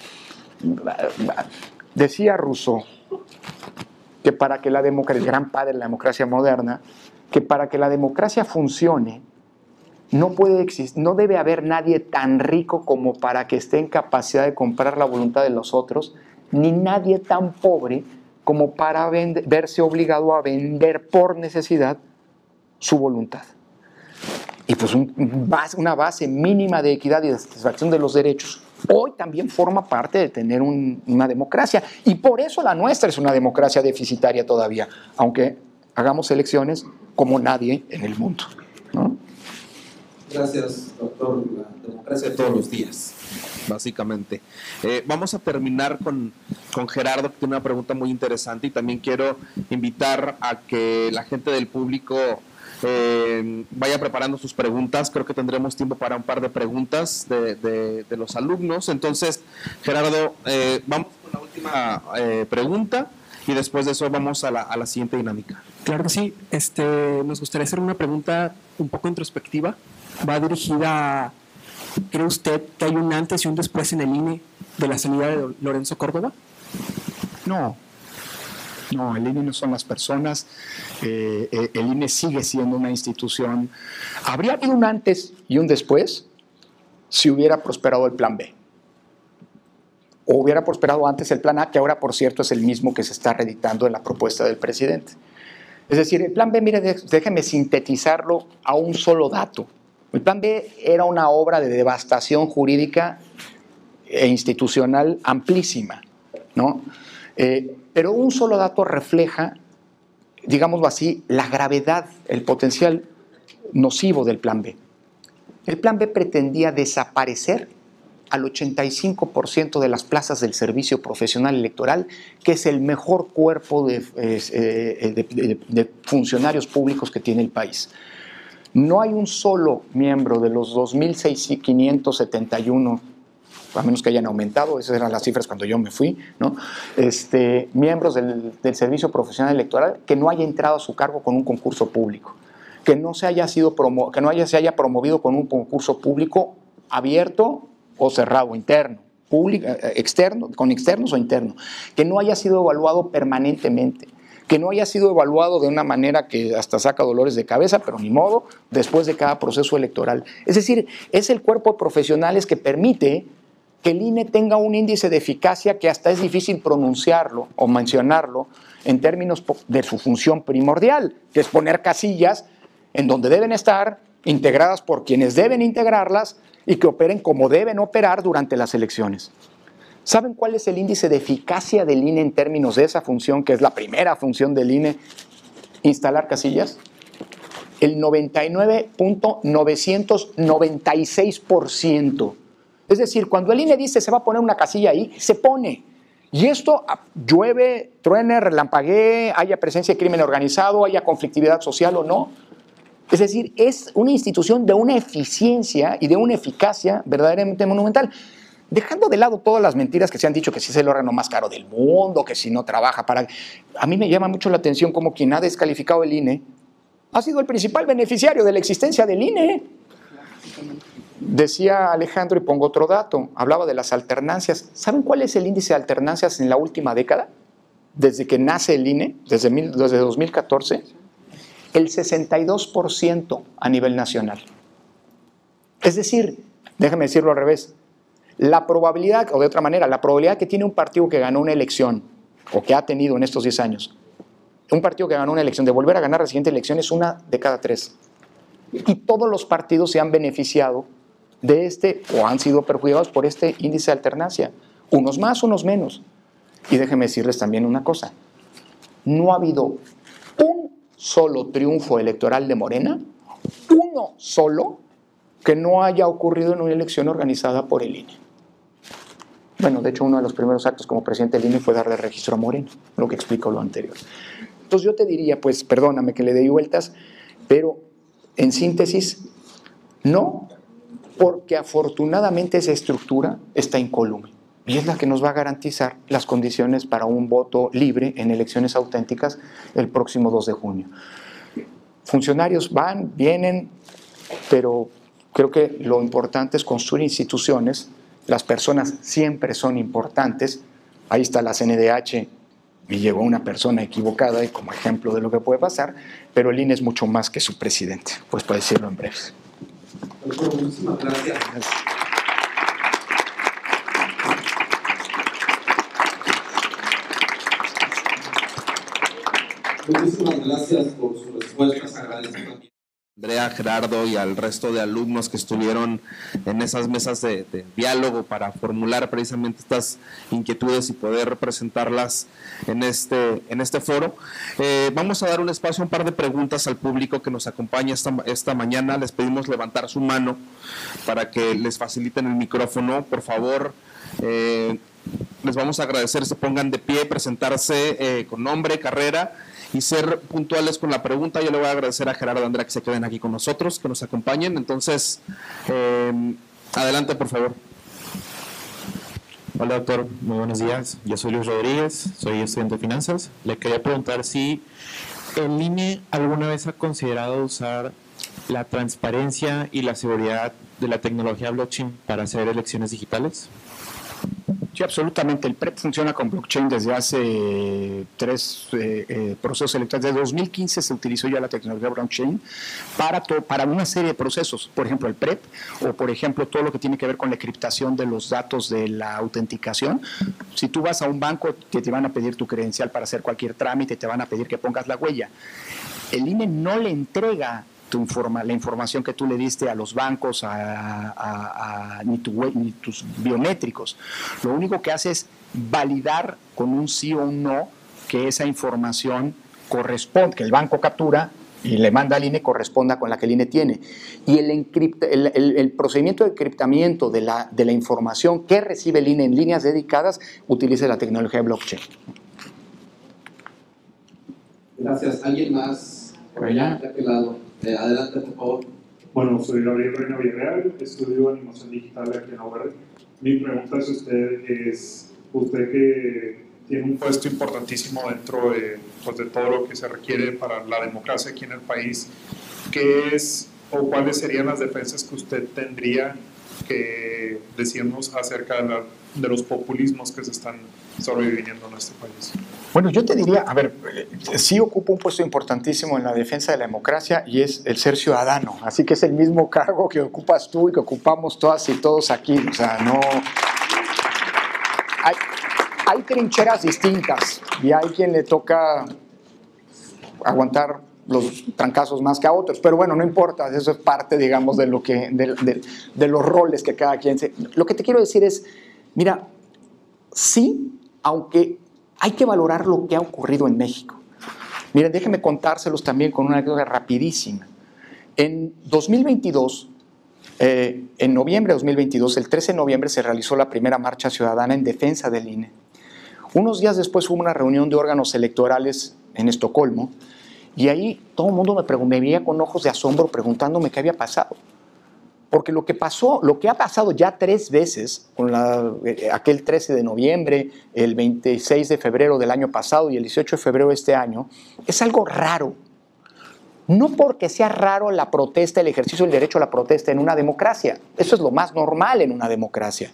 decía Rousseau que para que la democracia, el gran padre de la democracia moderna, que para que la democracia funcione, no puede existir, no debe haber nadie tan rico como para que esté en capacidad de comprar la voluntad de los otros, ni nadie tan pobre como para vender, verse obligado a vender por necesidad su voluntad. Y pues un, una base mínima de equidad y de satisfacción de los derechos hoy también forma parte de tener un, una democracia. Y por eso la nuestra es una democracia deficitaria todavía, aunque hagamos elecciones como nadie en el mundo, ¿no? Gracias, doctor. La democracia de todos los días, básicamente. Eh, vamos a terminar con, con Gerardo, que tiene una pregunta muy interesante, y también quiero invitar a que la gente del público Eh, vaya preparando sus preguntas. Creo que tendremos tiempo para un par de preguntas de, de, de los alumnos. Entonces, Gerardo, eh, vamos con la última eh, pregunta y después de eso vamos a la, a la siguiente dinámica. Claro que sí. Este, nos gustaría hacer una pregunta un poco introspectiva. Va dirigida a, ¿cree usted que hay un antes y un después en el I N E de la salida de Lorenzo Córdoba? No. No, el I N E no son las personas, eh, eh, el I N E sigue siendo una institución. Habría habido un antes y un después si hubiera prosperado el plan B. O hubiera prosperado antes el plan A, que ahora, por cierto, es el mismo que se está reeditando en la propuesta del presidente. Es decir, el plan B, mire, déjeme sintetizarlo a un solo dato. El plan B era una obra de devastación jurídica e institucional amplísima, ¿no? Eh, pero un solo dato refleja, digámoslo así, la gravedad, el potencial nocivo del plan B. El plan B pretendía desaparecer al ochenta y cinco por ciento de las plazas del servicio profesional electoral, que es el mejor cuerpo de, eh, de, de, de funcionarios públicos que tiene el país. No hay un solo miembro de los dos mil quinientos setenta y uno, a menos que hayan aumentado, esas eran las cifras cuando yo me fui, ¿no? Este, miembros del, del Servicio Profesional Electoral que no haya entrado a su cargo con un concurso público, que no se haya, sido promo, que no haya, se haya promovido con un concurso público abierto o cerrado, interno, público, externo, con externos o interno, que no haya sido evaluado permanentemente, que no haya sido evaluado de una manera que hasta saca dolores de cabeza, pero ni modo, después de cada proceso electoral. Es decir, es el cuerpo de profesionales que permite que el I N E tenga un índice de eficacia que hasta es difícil pronunciarlo o mencionarlo en términos de su función primordial, que es poner casillas en donde deben estar, integradas por quienes deben integrarlas y que operen como deben operar durante las elecciones. ¿Saben cuál es el índice de eficacia del I N E en términos de esa función, que es la primera función del I N E, instalar casillas? El noventa y nueve punto novecientos noventa y seis por ciento. Es decir, cuando el I N E dice se va a poner una casilla ahí, se pone. Y esto llueve, truene, relampaguee, haya presencia de crimen organizado, haya conflictividad social o no. Es decir, es una institución de una eficiencia y de una eficacia verdaderamente monumental. dejando de lado todas las mentiras que se han dicho, que si es el órgano más caro del mundo, que si no trabaja para... A mí me llama mucho la atención como quien ha descalificado el I N E ha sido el principal beneficiario de la existencia del I N E. Decía Alejandro, y pongo otro dato, hablaba de las alternancias. ¿Saben cuál es el índice de alternancias en la última década? Desde que nace el I N E, desde, mil, desde dos mil catorce, el sesenta y dos por ciento a nivel nacional. Es decir, déjame decirlo al revés, la probabilidad, o de otra manera, la probabilidad que tiene un partido que ganó una elección, o que ha tenido en estos diez años, un partido que ganó una elección, de volver a ganar la siguiente elección es una de cada tres. Y todos los partidos se han beneficiado de este, o han sido perjudicados por este índice de alternancia. Unos más, unos menos. Y déjenme decirles también una cosa. No ha habido un solo triunfo electoral de Morena, uno solo, que no haya ocurrido en una elección organizada por el I N E. Bueno, de hecho, uno de los primeros actos como presidente del I N E fue darle registro a Morena, lo que explico lo anterior. Entonces yo te diría, pues, perdóname que le dé vueltas, pero en síntesis, no, porque afortunadamente esa estructura está incólume y es la que nos va a garantizar las condiciones para un voto libre en elecciones auténticas el próximo dos de junio. Funcionarios van, vienen, pero creo que lo importante es construir instituciones. Las personas siempre son importantes. Ahí está la C N D H y llegó una persona equivocada y como ejemplo de lo que puede pasar, pero el I N E es mucho más que su presidente, pues para decirlo en breve. Muchísimas gracias. Muchísimas gracias por sus respuestas. Agradezco también Andrea, Gerardo y al resto de alumnos que estuvieron en esas mesas de, de diálogo para formular precisamente estas inquietudes y poder presentarlas en este, en este foro. Eh, vamos a dar un espacio, un par de preguntas al público que nos acompaña esta, esta mañana. Les pedimos levantar su mano para que les faciliten el micrófono. Por favor, eh, les vamos a agradecer, se pongan de pie, presentarse eh, con nombre, carrera y ser puntuales con la pregunta. Yo le voy a agradecer a Gerardo y Andrea que se queden aquí con nosotros, que nos acompañen. Entonces, eh, adelante, por favor. Hola, doctor. Muy buenos días. Yo soy Luis Rodríguez, soy estudiante de finanzas. Le quería preguntar si el I N E alguna vez ha considerado usar la transparencia y la seguridad de la tecnología blockchain para hacer elecciones digitales. Sí, absolutamente. El P R E P funciona con blockchain desde hace tres eh, eh, procesos electorales. Desde dos mil quince se utilizó ya la tecnología blockchain para, to, para una serie de procesos. Por ejemplo, el P R E P o, por ejemplo, todo lo que tiene que ver con la encriptación de los datos de la autenticación. Si tú vas a un banco, que te van a pedir tu credencial para hacer cualquier trámite, te van a pedir que pongas la huella. El I N E no le entrega tu informa, la información que tú le diste a los bancos, a, a, a, ni, tu, ni tus biométricos. Lo único que hace es validar con un sí o un no que esa información corresponde, que el banco captura y le manda al I N E corresponda con la que el I N E tiene. Y el, encripta, el, el, el procedimiento de encriptamiento de la, de la información que recibe el I N E en líneas dedicadas utiliza la tecnología de blockchain. Gracias. ¿Alguien más por allá, de aquel lado? Eh, adelante, por favor. Bueno, soy Gabriel Reina Villarreal, estudio animación digital aquí en la U R. Mi pregunta es usted, es usted que tiene un puesto importantísimo dentro de, pues, de todo lo que se requiere para la democracia aquí en el país, ¿qué es o cuáles serían las defensas que usted tendría que decirnos acerca de, la, de los populismos que se están sobreviviendo en este país? Bueno, yo te diría, a ver, sí ocupo un puesto importantísimo en la defensa de la democracia y es el ser ciudadano, así que es el mismo cargo que ocupas tú y que ocupamos todas y todos aquí, o sea, no... Hay, hay trincheras distintas y hay quien le toca aguantar los trancazos más que a otros, pero bueno, no importa, eso es parte, digamos, de, lo que, de, de, de los roles que cada quien se... Lo que te quiero decir es, mira, sí, aunque hay que valorar lo que ha ocurrido en México. Miren, déjenme contárselos también con una anécdota rapidísima. En dos mil veintidós, eh, en noviembre de dos mil veintidós, el trece de noviembre, se realizó la primera marcha ciudadana en defensa del I N E. Unos días después hubo una reunión de órganos electorales en Estocolmo y ahí todo el mundo me, me veía con ojos de asombro preguntándome qué había pasado. Porque lo que pasó, lo que ha pasado ya tres veces, con la, eh, aquel trece de noviembre, el veintiséis de febrero del año pasado y el dieciocho de febrero de este año, es algo raro. No porque sea raro la protesta, el ejercicio del derecho a la protesta en una democracia. Eso es lo más normal en una democracia.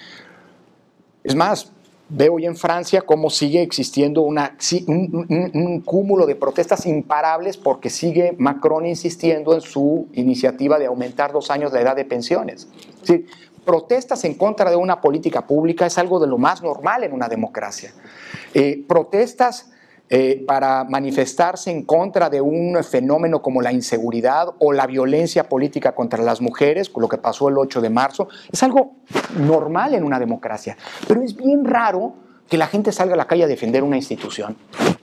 Es más, veo hoy en Francia cómo sigue existiendo una, un, un, un cúmulo de protestas imparables porque sigue Macron insistiendo en su iniciativa de aumentar dos años la edad de pensiones. Es decir, protestas en contra de una política pública es algo de lo más normal en una democracia. Eh, protestas eh, para manifestarse en contra de un fenómeno como la inseguridad o la violencia política contra las mujeres, con lo que pasó el ocho de marzo, es algo normal en una democracia. Pero es bien raro que la gente salga a la calle a defender una institución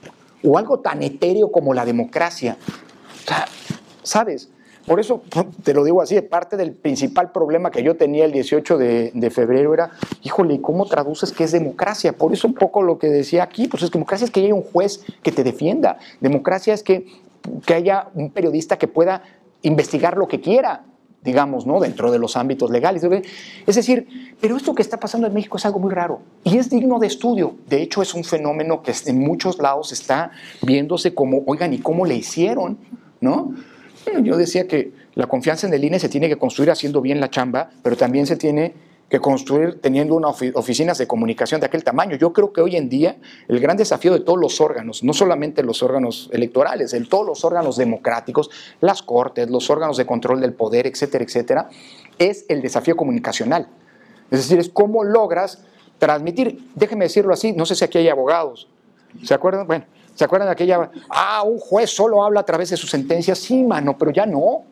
o algo tan etéreo como la democracia. O sea, ¿sabes? Por eso te lo digo así, parte del principal problema que yo tenía el dieciocho de febrero era, híjole, ¿cómo traduces qué es democracia? Por eso un poco lo que decía aquí, pues es que democracia es que haya un juez que te defienda, democracia es que, que haya un periodista que pueda investigar lo que quiera, digamos, ¿no? Dentro de los ámbitos legales. Es decir, pero esto que está pasando en México es algo muy raro y es digno de estudio. De hecho, es un fenómeno que en muchos lados está viéndose como, oigan, ¿y cómo le hicieron? ¿No? Yo decía que la confianza en el I N E se tiene que construir haciendo bien la chamba, pero también se tiene que construir teniendo unas oficinas de comunicación de aquel tamaño. Yo creo que hoy en día el gran desafío de todos los órganos, no solamente los órganos electorales, de todos los órganos democráticos, las cortes, los órganos de control del poder, etcétera, etcétera, es el desafío comunicacional. Es decir, es cómo logras transmitir, déjenme decirlo así, no sé si aquí hay abogados, ¿se acuerdan? Bueno, ¿se acuerdan de aquella, ah, un juez solo habla a través de sus sentencias? Sí, mano, pero ya no.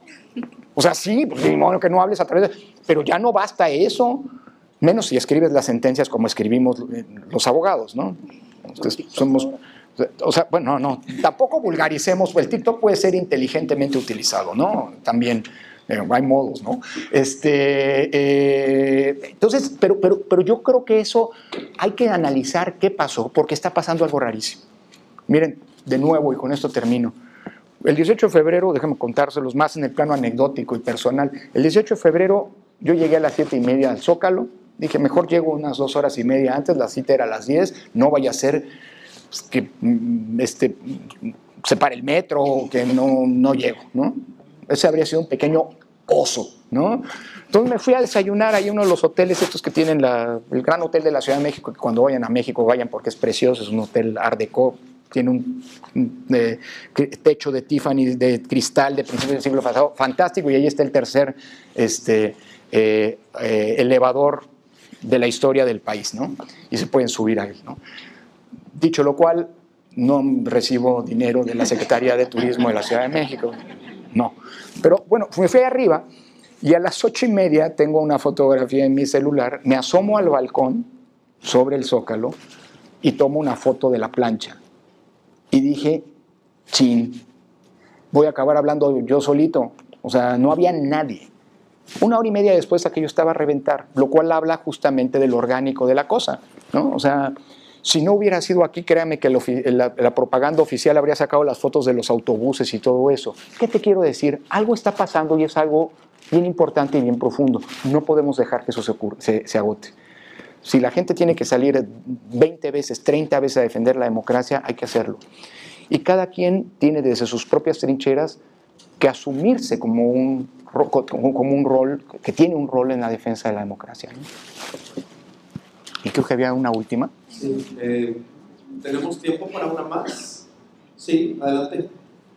O sea, sí, pues, ni modo que no hables a través de... Pero ya no basta eso, menos si escribes las sentencias como escribimos los abogados, ¿no? Entonces, somos... O sea, bueno, no, tampoco vulgaricemos, el TikTok puede ser inteligentemente utilizado, ¿no? También eh, hay modos, ¿no? Este, eh, entonces, pero, pero, pero yo creo que eso hay que analizar qué pasó, porque está pasando algo rarísimo. Miren, de nuevo, y con esto termino. El dieciocho de febrero, déjenme contárselos más en el plano anecdótico y personal. El dieciocho de febrero yo llegué a las siete y media al Zócalo. Dije, mejor llego unas dos horas y media antes, la cita era a las diez, no vaya a ser pues, que este, se pare el metro o que no, no llego, ¿no? Ese habría sido un pequeño oso, ¿no? Entonces me fui a desayunar ahí a uno de los hoteles estos que tienen la, el Gran Hotel de la Ciudad de México, que cuando vayan a México vayan porque es precioso, es un hotel Art Deco, tiene un, un eh, techo de Tiffany de cristal de principios del siglo pasado, fantástico, y ahí está el tercer este, eh, eh, elevador de la historia del país, ¿no? Y se pueden subir a él, ¿no? Dicho lo cual, no recibo dinero de la Secretaría de Turismo de la Ciudad de México, no. Pero bueno, me fui arriba y a las ocho y media tengo una fotografía en mi celular, me asomo al balcón sobre el Zócalo y tomo una foto de la plancha. Y dije, chin, voy a acabar hablando yo solito. O sea, no había nadie. Una hora y media después aquello estaba a reventar, lo cual habla justamente del orgánico de la cosa, ¿no? O sea, si no hubiera sido aquí, créame que el, la, la propaganda oficial habría sacado las fotos de los autobuses y todo eso. ¿Qué te quiero decir? Algo está pasando y es algo bien importante y bien profundo. No podemos dejar que eso se, ocurra, se, se agote. Si la gente tiene que salir veinte veces, treinta veces a defender la democracia, hay que hacerlo. Y cada quien tiene desde sus propias trincheras que asumirse como un, como un rol, que tiene un rol en la defensa de la democracia, ¿no? Y creo que había una última. Sí, eh, ¿tenemos tiempo para una más? Sí, adelante.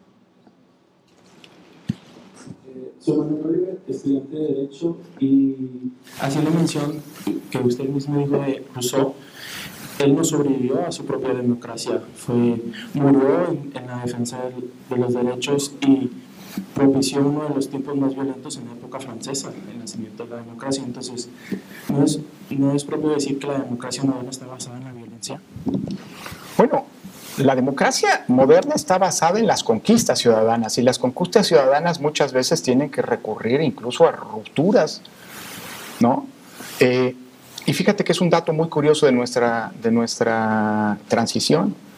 Soy Manuel Oliver, estudiante de Derecho, y haciendo mención que usted mismo dijo de Rousseau, él no sobrevivió a su propia democracia, fue, murió en, en la defensa de, de los derechos y propició uno de los tiempos más violentos en la época francesa, el nacimiento de la democracia. Entonces, ¿no es, no es propio decir que la democracia moderna está basada en la violencia? Bueno, la democracia moderna está basada en las conquistas ciudadanas y las conquistas ciudadanas muchas veces tienen que recurrir incluso a rupturas, ¿no? Eh, y fíjate que es un dato muy curioso de nuestra, de nuestra transición.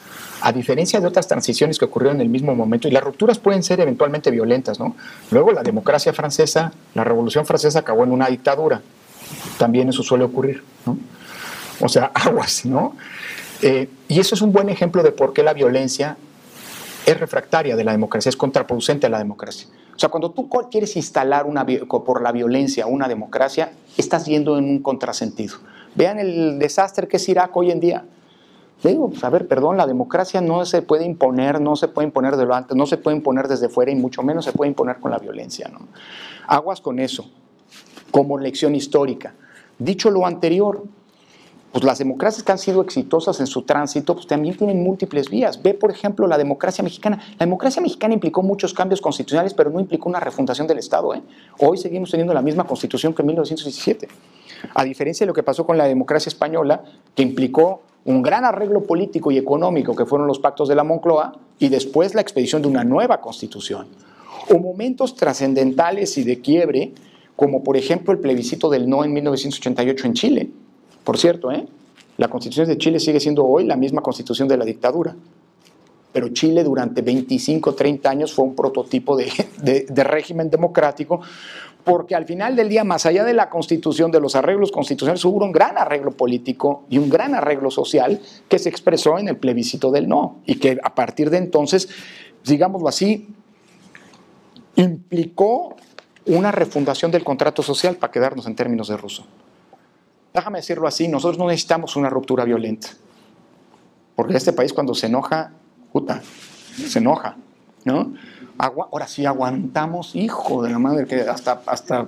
a diferencia de otras transiciones que ocurrieron en el mismo momento, y las rupturas pueden ser eventualmente violentas, ¿no? Luego la democracia francesa, la Revolución Francesa acabó en una dictadura, también eso suele ocurrir, ¿no? O sea, aguas, ¿no? Eh, y eso es un buen ejemplo de por qué la violencia es refractaria de la democracia, es contraproducente a la democracia. O sea, cuando tú quieres instalar una, por la violencia una democracia, estás yendo en un contrasentido. Vean el desastre que es Irak hoy en día. Le digo, pues, a ver, perdón, la democracia no se puede imponer, no se puede imponer de lo antes, no se puede imponer desde fuera y mucho menos se puede imponer con la violencia, ¿no? Aguas con eso, como lección histórica. Dicho lo anterior, pues las democracias que han sido exitosas en su tránsito, pues también tienen múltiples vías. Ve, por ejemplo, la democracia mexicana. La democracia mexicana implicó muchos cambios constitucionales, pero no implicó una refundación del Estado, ¿eh? Hoy seguimos teniendo la misma constitución que en mil novecientos diecisiete. A diferencia de lo que pasó con la democracia española, que implicó un gran arreglo político y económico, que fueron los pactos de la Moncloa, y después la expedición de una nueva constitución. O momentos trascendentales y de quiebre, como por ejemplo el plebiscito del no en mil novecientos ochenta y ocho en Chile. Por cierto, ¿eh? La Constitución de Chile sigue siendo hoy la misma Constitución de la dictadura. Pero Chile durante veinticinco, treinta años fue un prototipo de, de, de régimen democrático, porque al final del día, más allá de la Constitución, de los arreglos constitucionales, hubo un gran arreglo político y un gran arreglo social que se expresó en el plebiscito del no, y que a partir de entonces, digámoslo así, implicó una refundación del contrato social, para quedarnos en términos de Rousseau. Déjame decirlo así, nosotros no necesitamos una ruptura violenta, porque este país cuando se enoja, puta, se enoja, ¿no? Agua, ahora sí aguantamos, hijo de la madre, que hasta, hasta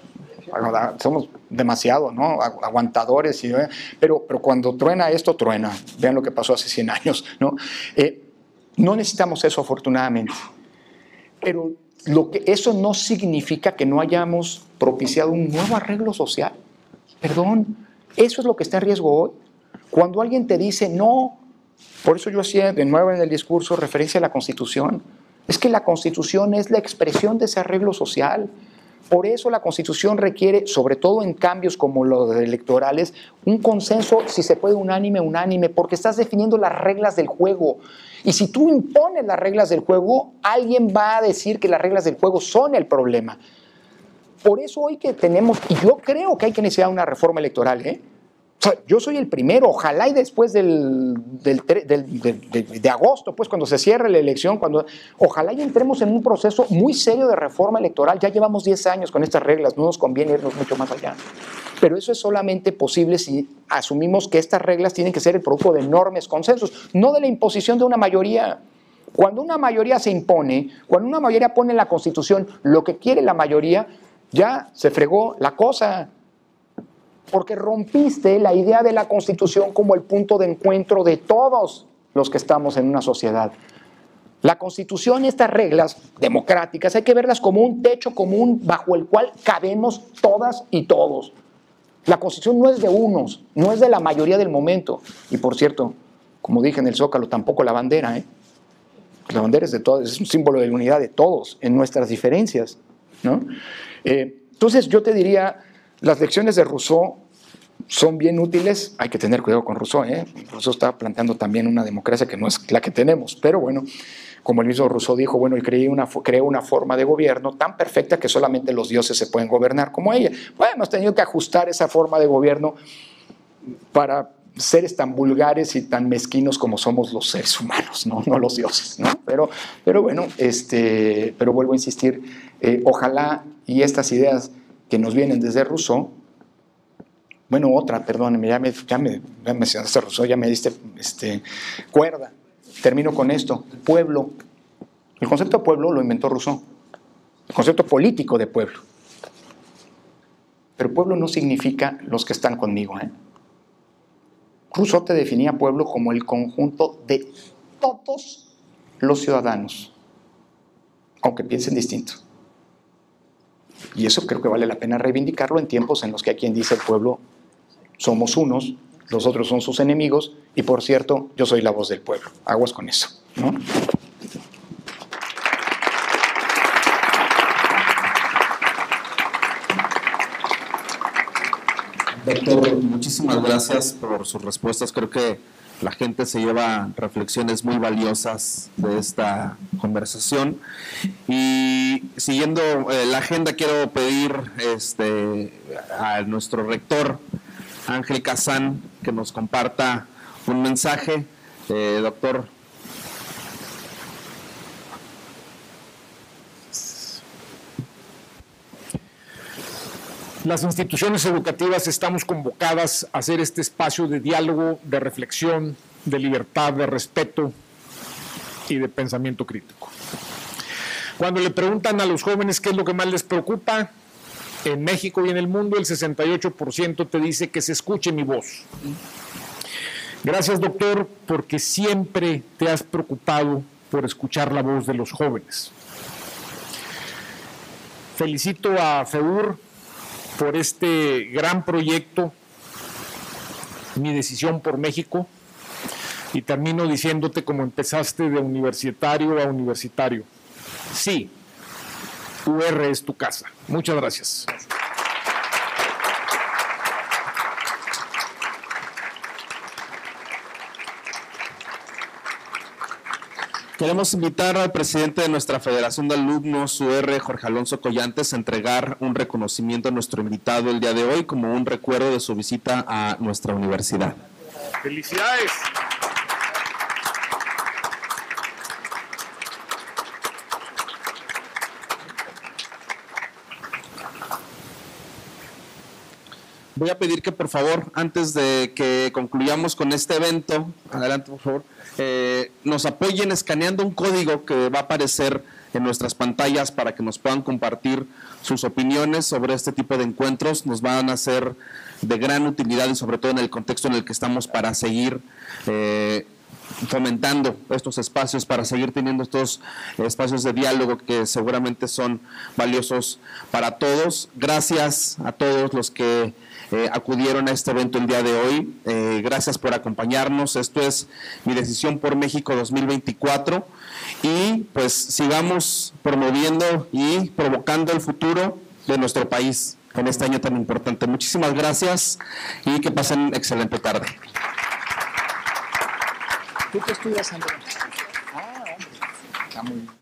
somos demasiado, ¿no? Aguantadores, y, pero, pero cuando truena esto, truena. Vean lo que pasó hace cien años, ¿no? Eh, no necesitamos eso, afortunadamente, pero lo que, eso no significa que no hayamos propiciado un nuevo arreglo social. Perdón, eso es lo que está en riesgo hoy. Cuando alguien te dice no, por eso yo hacía de nuevo en el discurso referencia a la Constitución, es que la Constitución es la expresión de ese arreglo social. Por eso la Constitución requiere, sobre todo en cambios como los electorales, un consenso, si se puede, unánime, unánime, porque estás definiendo las reglas del juego. Y si tú impones las reglas del juego, alguien va a decir que las reglas del juego son el problema. Por eso hoy que tenemos, y yo creo que hay que iniciar una reforma electoral, ¿eh? O sea, yo soy el primero, ojalá y después del, del, del, del, de, de agosto, pues cuando se cierre la elección, cuando, ojalá y entremos en un proceso muy serio de reforma electoral. Ya llevamos diez años con estas reglas, no nos conviene irnos mucho más allá. Pero eso es solamente posible si asumimos que estas reglas tienen que ser el producto de enormes consensos, no de la imposición de una mayoría. Cuando una mayoría se impone, cuando una mayoría pone en la Constitución lo que quiere la mayoría, ya se fregó la cosa, porque rompiste la idea de la Constitución como el punto de encuentro de todos los que estamos en una sociedad. La Constitución y estas reglas democráticas hay que verlas como un techo común bajo el cual cabemos todas y todos. La Constitución no es de unos, no es de la mayoría del momento. Y por cierto, como dije en el Zócalo, tampoco la bandera, ¿eh? La bandera es de todos, es un símbolo de la unidad de todos en nuestras diferencias, ¿no? Eh, entonces yo te diría, las lecciones de Rousseau son bien útiles. Hay que tener cuidado con Rousseau, ¿eh? Rousseau está planteando también una democracia que no es la que tenemos, pero bueno, como el mismo Rousseau dijo, bueno, y creó una, creó una forma de gobierno tan perfecta que solamente los dioses se pueden gobernar como ella. Bueno, hemos tenido que ajustar esa forma de gobierno para seres tan vulgares y tan mezquinos como somos los seres humanos, no, no los dioses, ¿no? Pero, pero bueno, este, pero vuelvo a insistir, eh, ojalá y estas ideas que nos vienen desde Rousseau, bueno, otra, perdón, ya me, ya me, ya me mencionaste Rousseau, ya me diste este, cuerda, termino con esto, pueblo. El concepto de pueblo lo inventó Rousseau, el concepto político de pueblo. Pero pueblo no significa los que están conmigo, ¿eh? Rousseau te definía pueblo como el conjunto de todos los ciudadanos, aunque piensen distinto. Y eso creo que vale la pena reivindicarlo en tiempos en los que hay quien dice el pueblo somos unos, los otros son sus enemigos, y por cierto, yo soy la voz del pueblo. Aguas con eso, ¿no? Doctor, muchísimas gracias por sus respuestas. Creo que la gente se lleva reflexiones muy valiosas de esta conversación. Y siguiendo eh, la agenda, quiero pedir este, a nuestro rector, Ángel Kazán, que nos comparta un mensaje. Eh, doctor. Las instituciones educativas estamos convocadas a hacer este espacio de diálogo, de reflexión, de libertad, de respeto y de pensamiento crítico. Cuando le preguntan a los jóvenes qué es lo que más les preocupa, en México y en el mundo el sesenta y ocho por ciento te dice que se escuche mi voz. Gracias, doctor, porque siempre te has preocupado por escuchar la voz de los jóvenes. Felicito a FEUR por este gran proyecto, Mi Decisión por México, y termino diciéndote como empezaste, de universitario a universitario. Sí, U R es tu casa. Muchas gracias. Queremos invitar al presidente de nuestra Federación de Alumnos U R, Jorge Alonso Collantes, a entregar un reconocimiento a nuestro invitado el día de hoy como un recuerdo de su visita a nuestra universidad. ¡Felicidades! Voy a pedir que por favor, antes de que concluyamos con este evento, adelante por favor, eh, nos apoyen escaneando un código que va a aparecer en nuestras pantallas para que nos puedan compartir sus opiniones sobre este tipo de encuentros. Nos van a ser de gran utilidad y sobre todo en el contexto en el que estamos para seguir eh, fomentando estos espacios, para seguir teniendo estos espacios de diálogo que seguramente son valiosos para todos. Gracias a todos los que eh, acudieron a este evento el día de hoy. Eh, gracias por acompañarnos. Esto es Mi Decisión por México dos mil veinticuatro y pues sigamos promoviendo y provocando el futuro de nuestro país en este año tan importante. Muchísimas gracias y que pasen excelente tarde. ¿Tú qué estudias, Andrea? Ah, hombre. Está muy bien.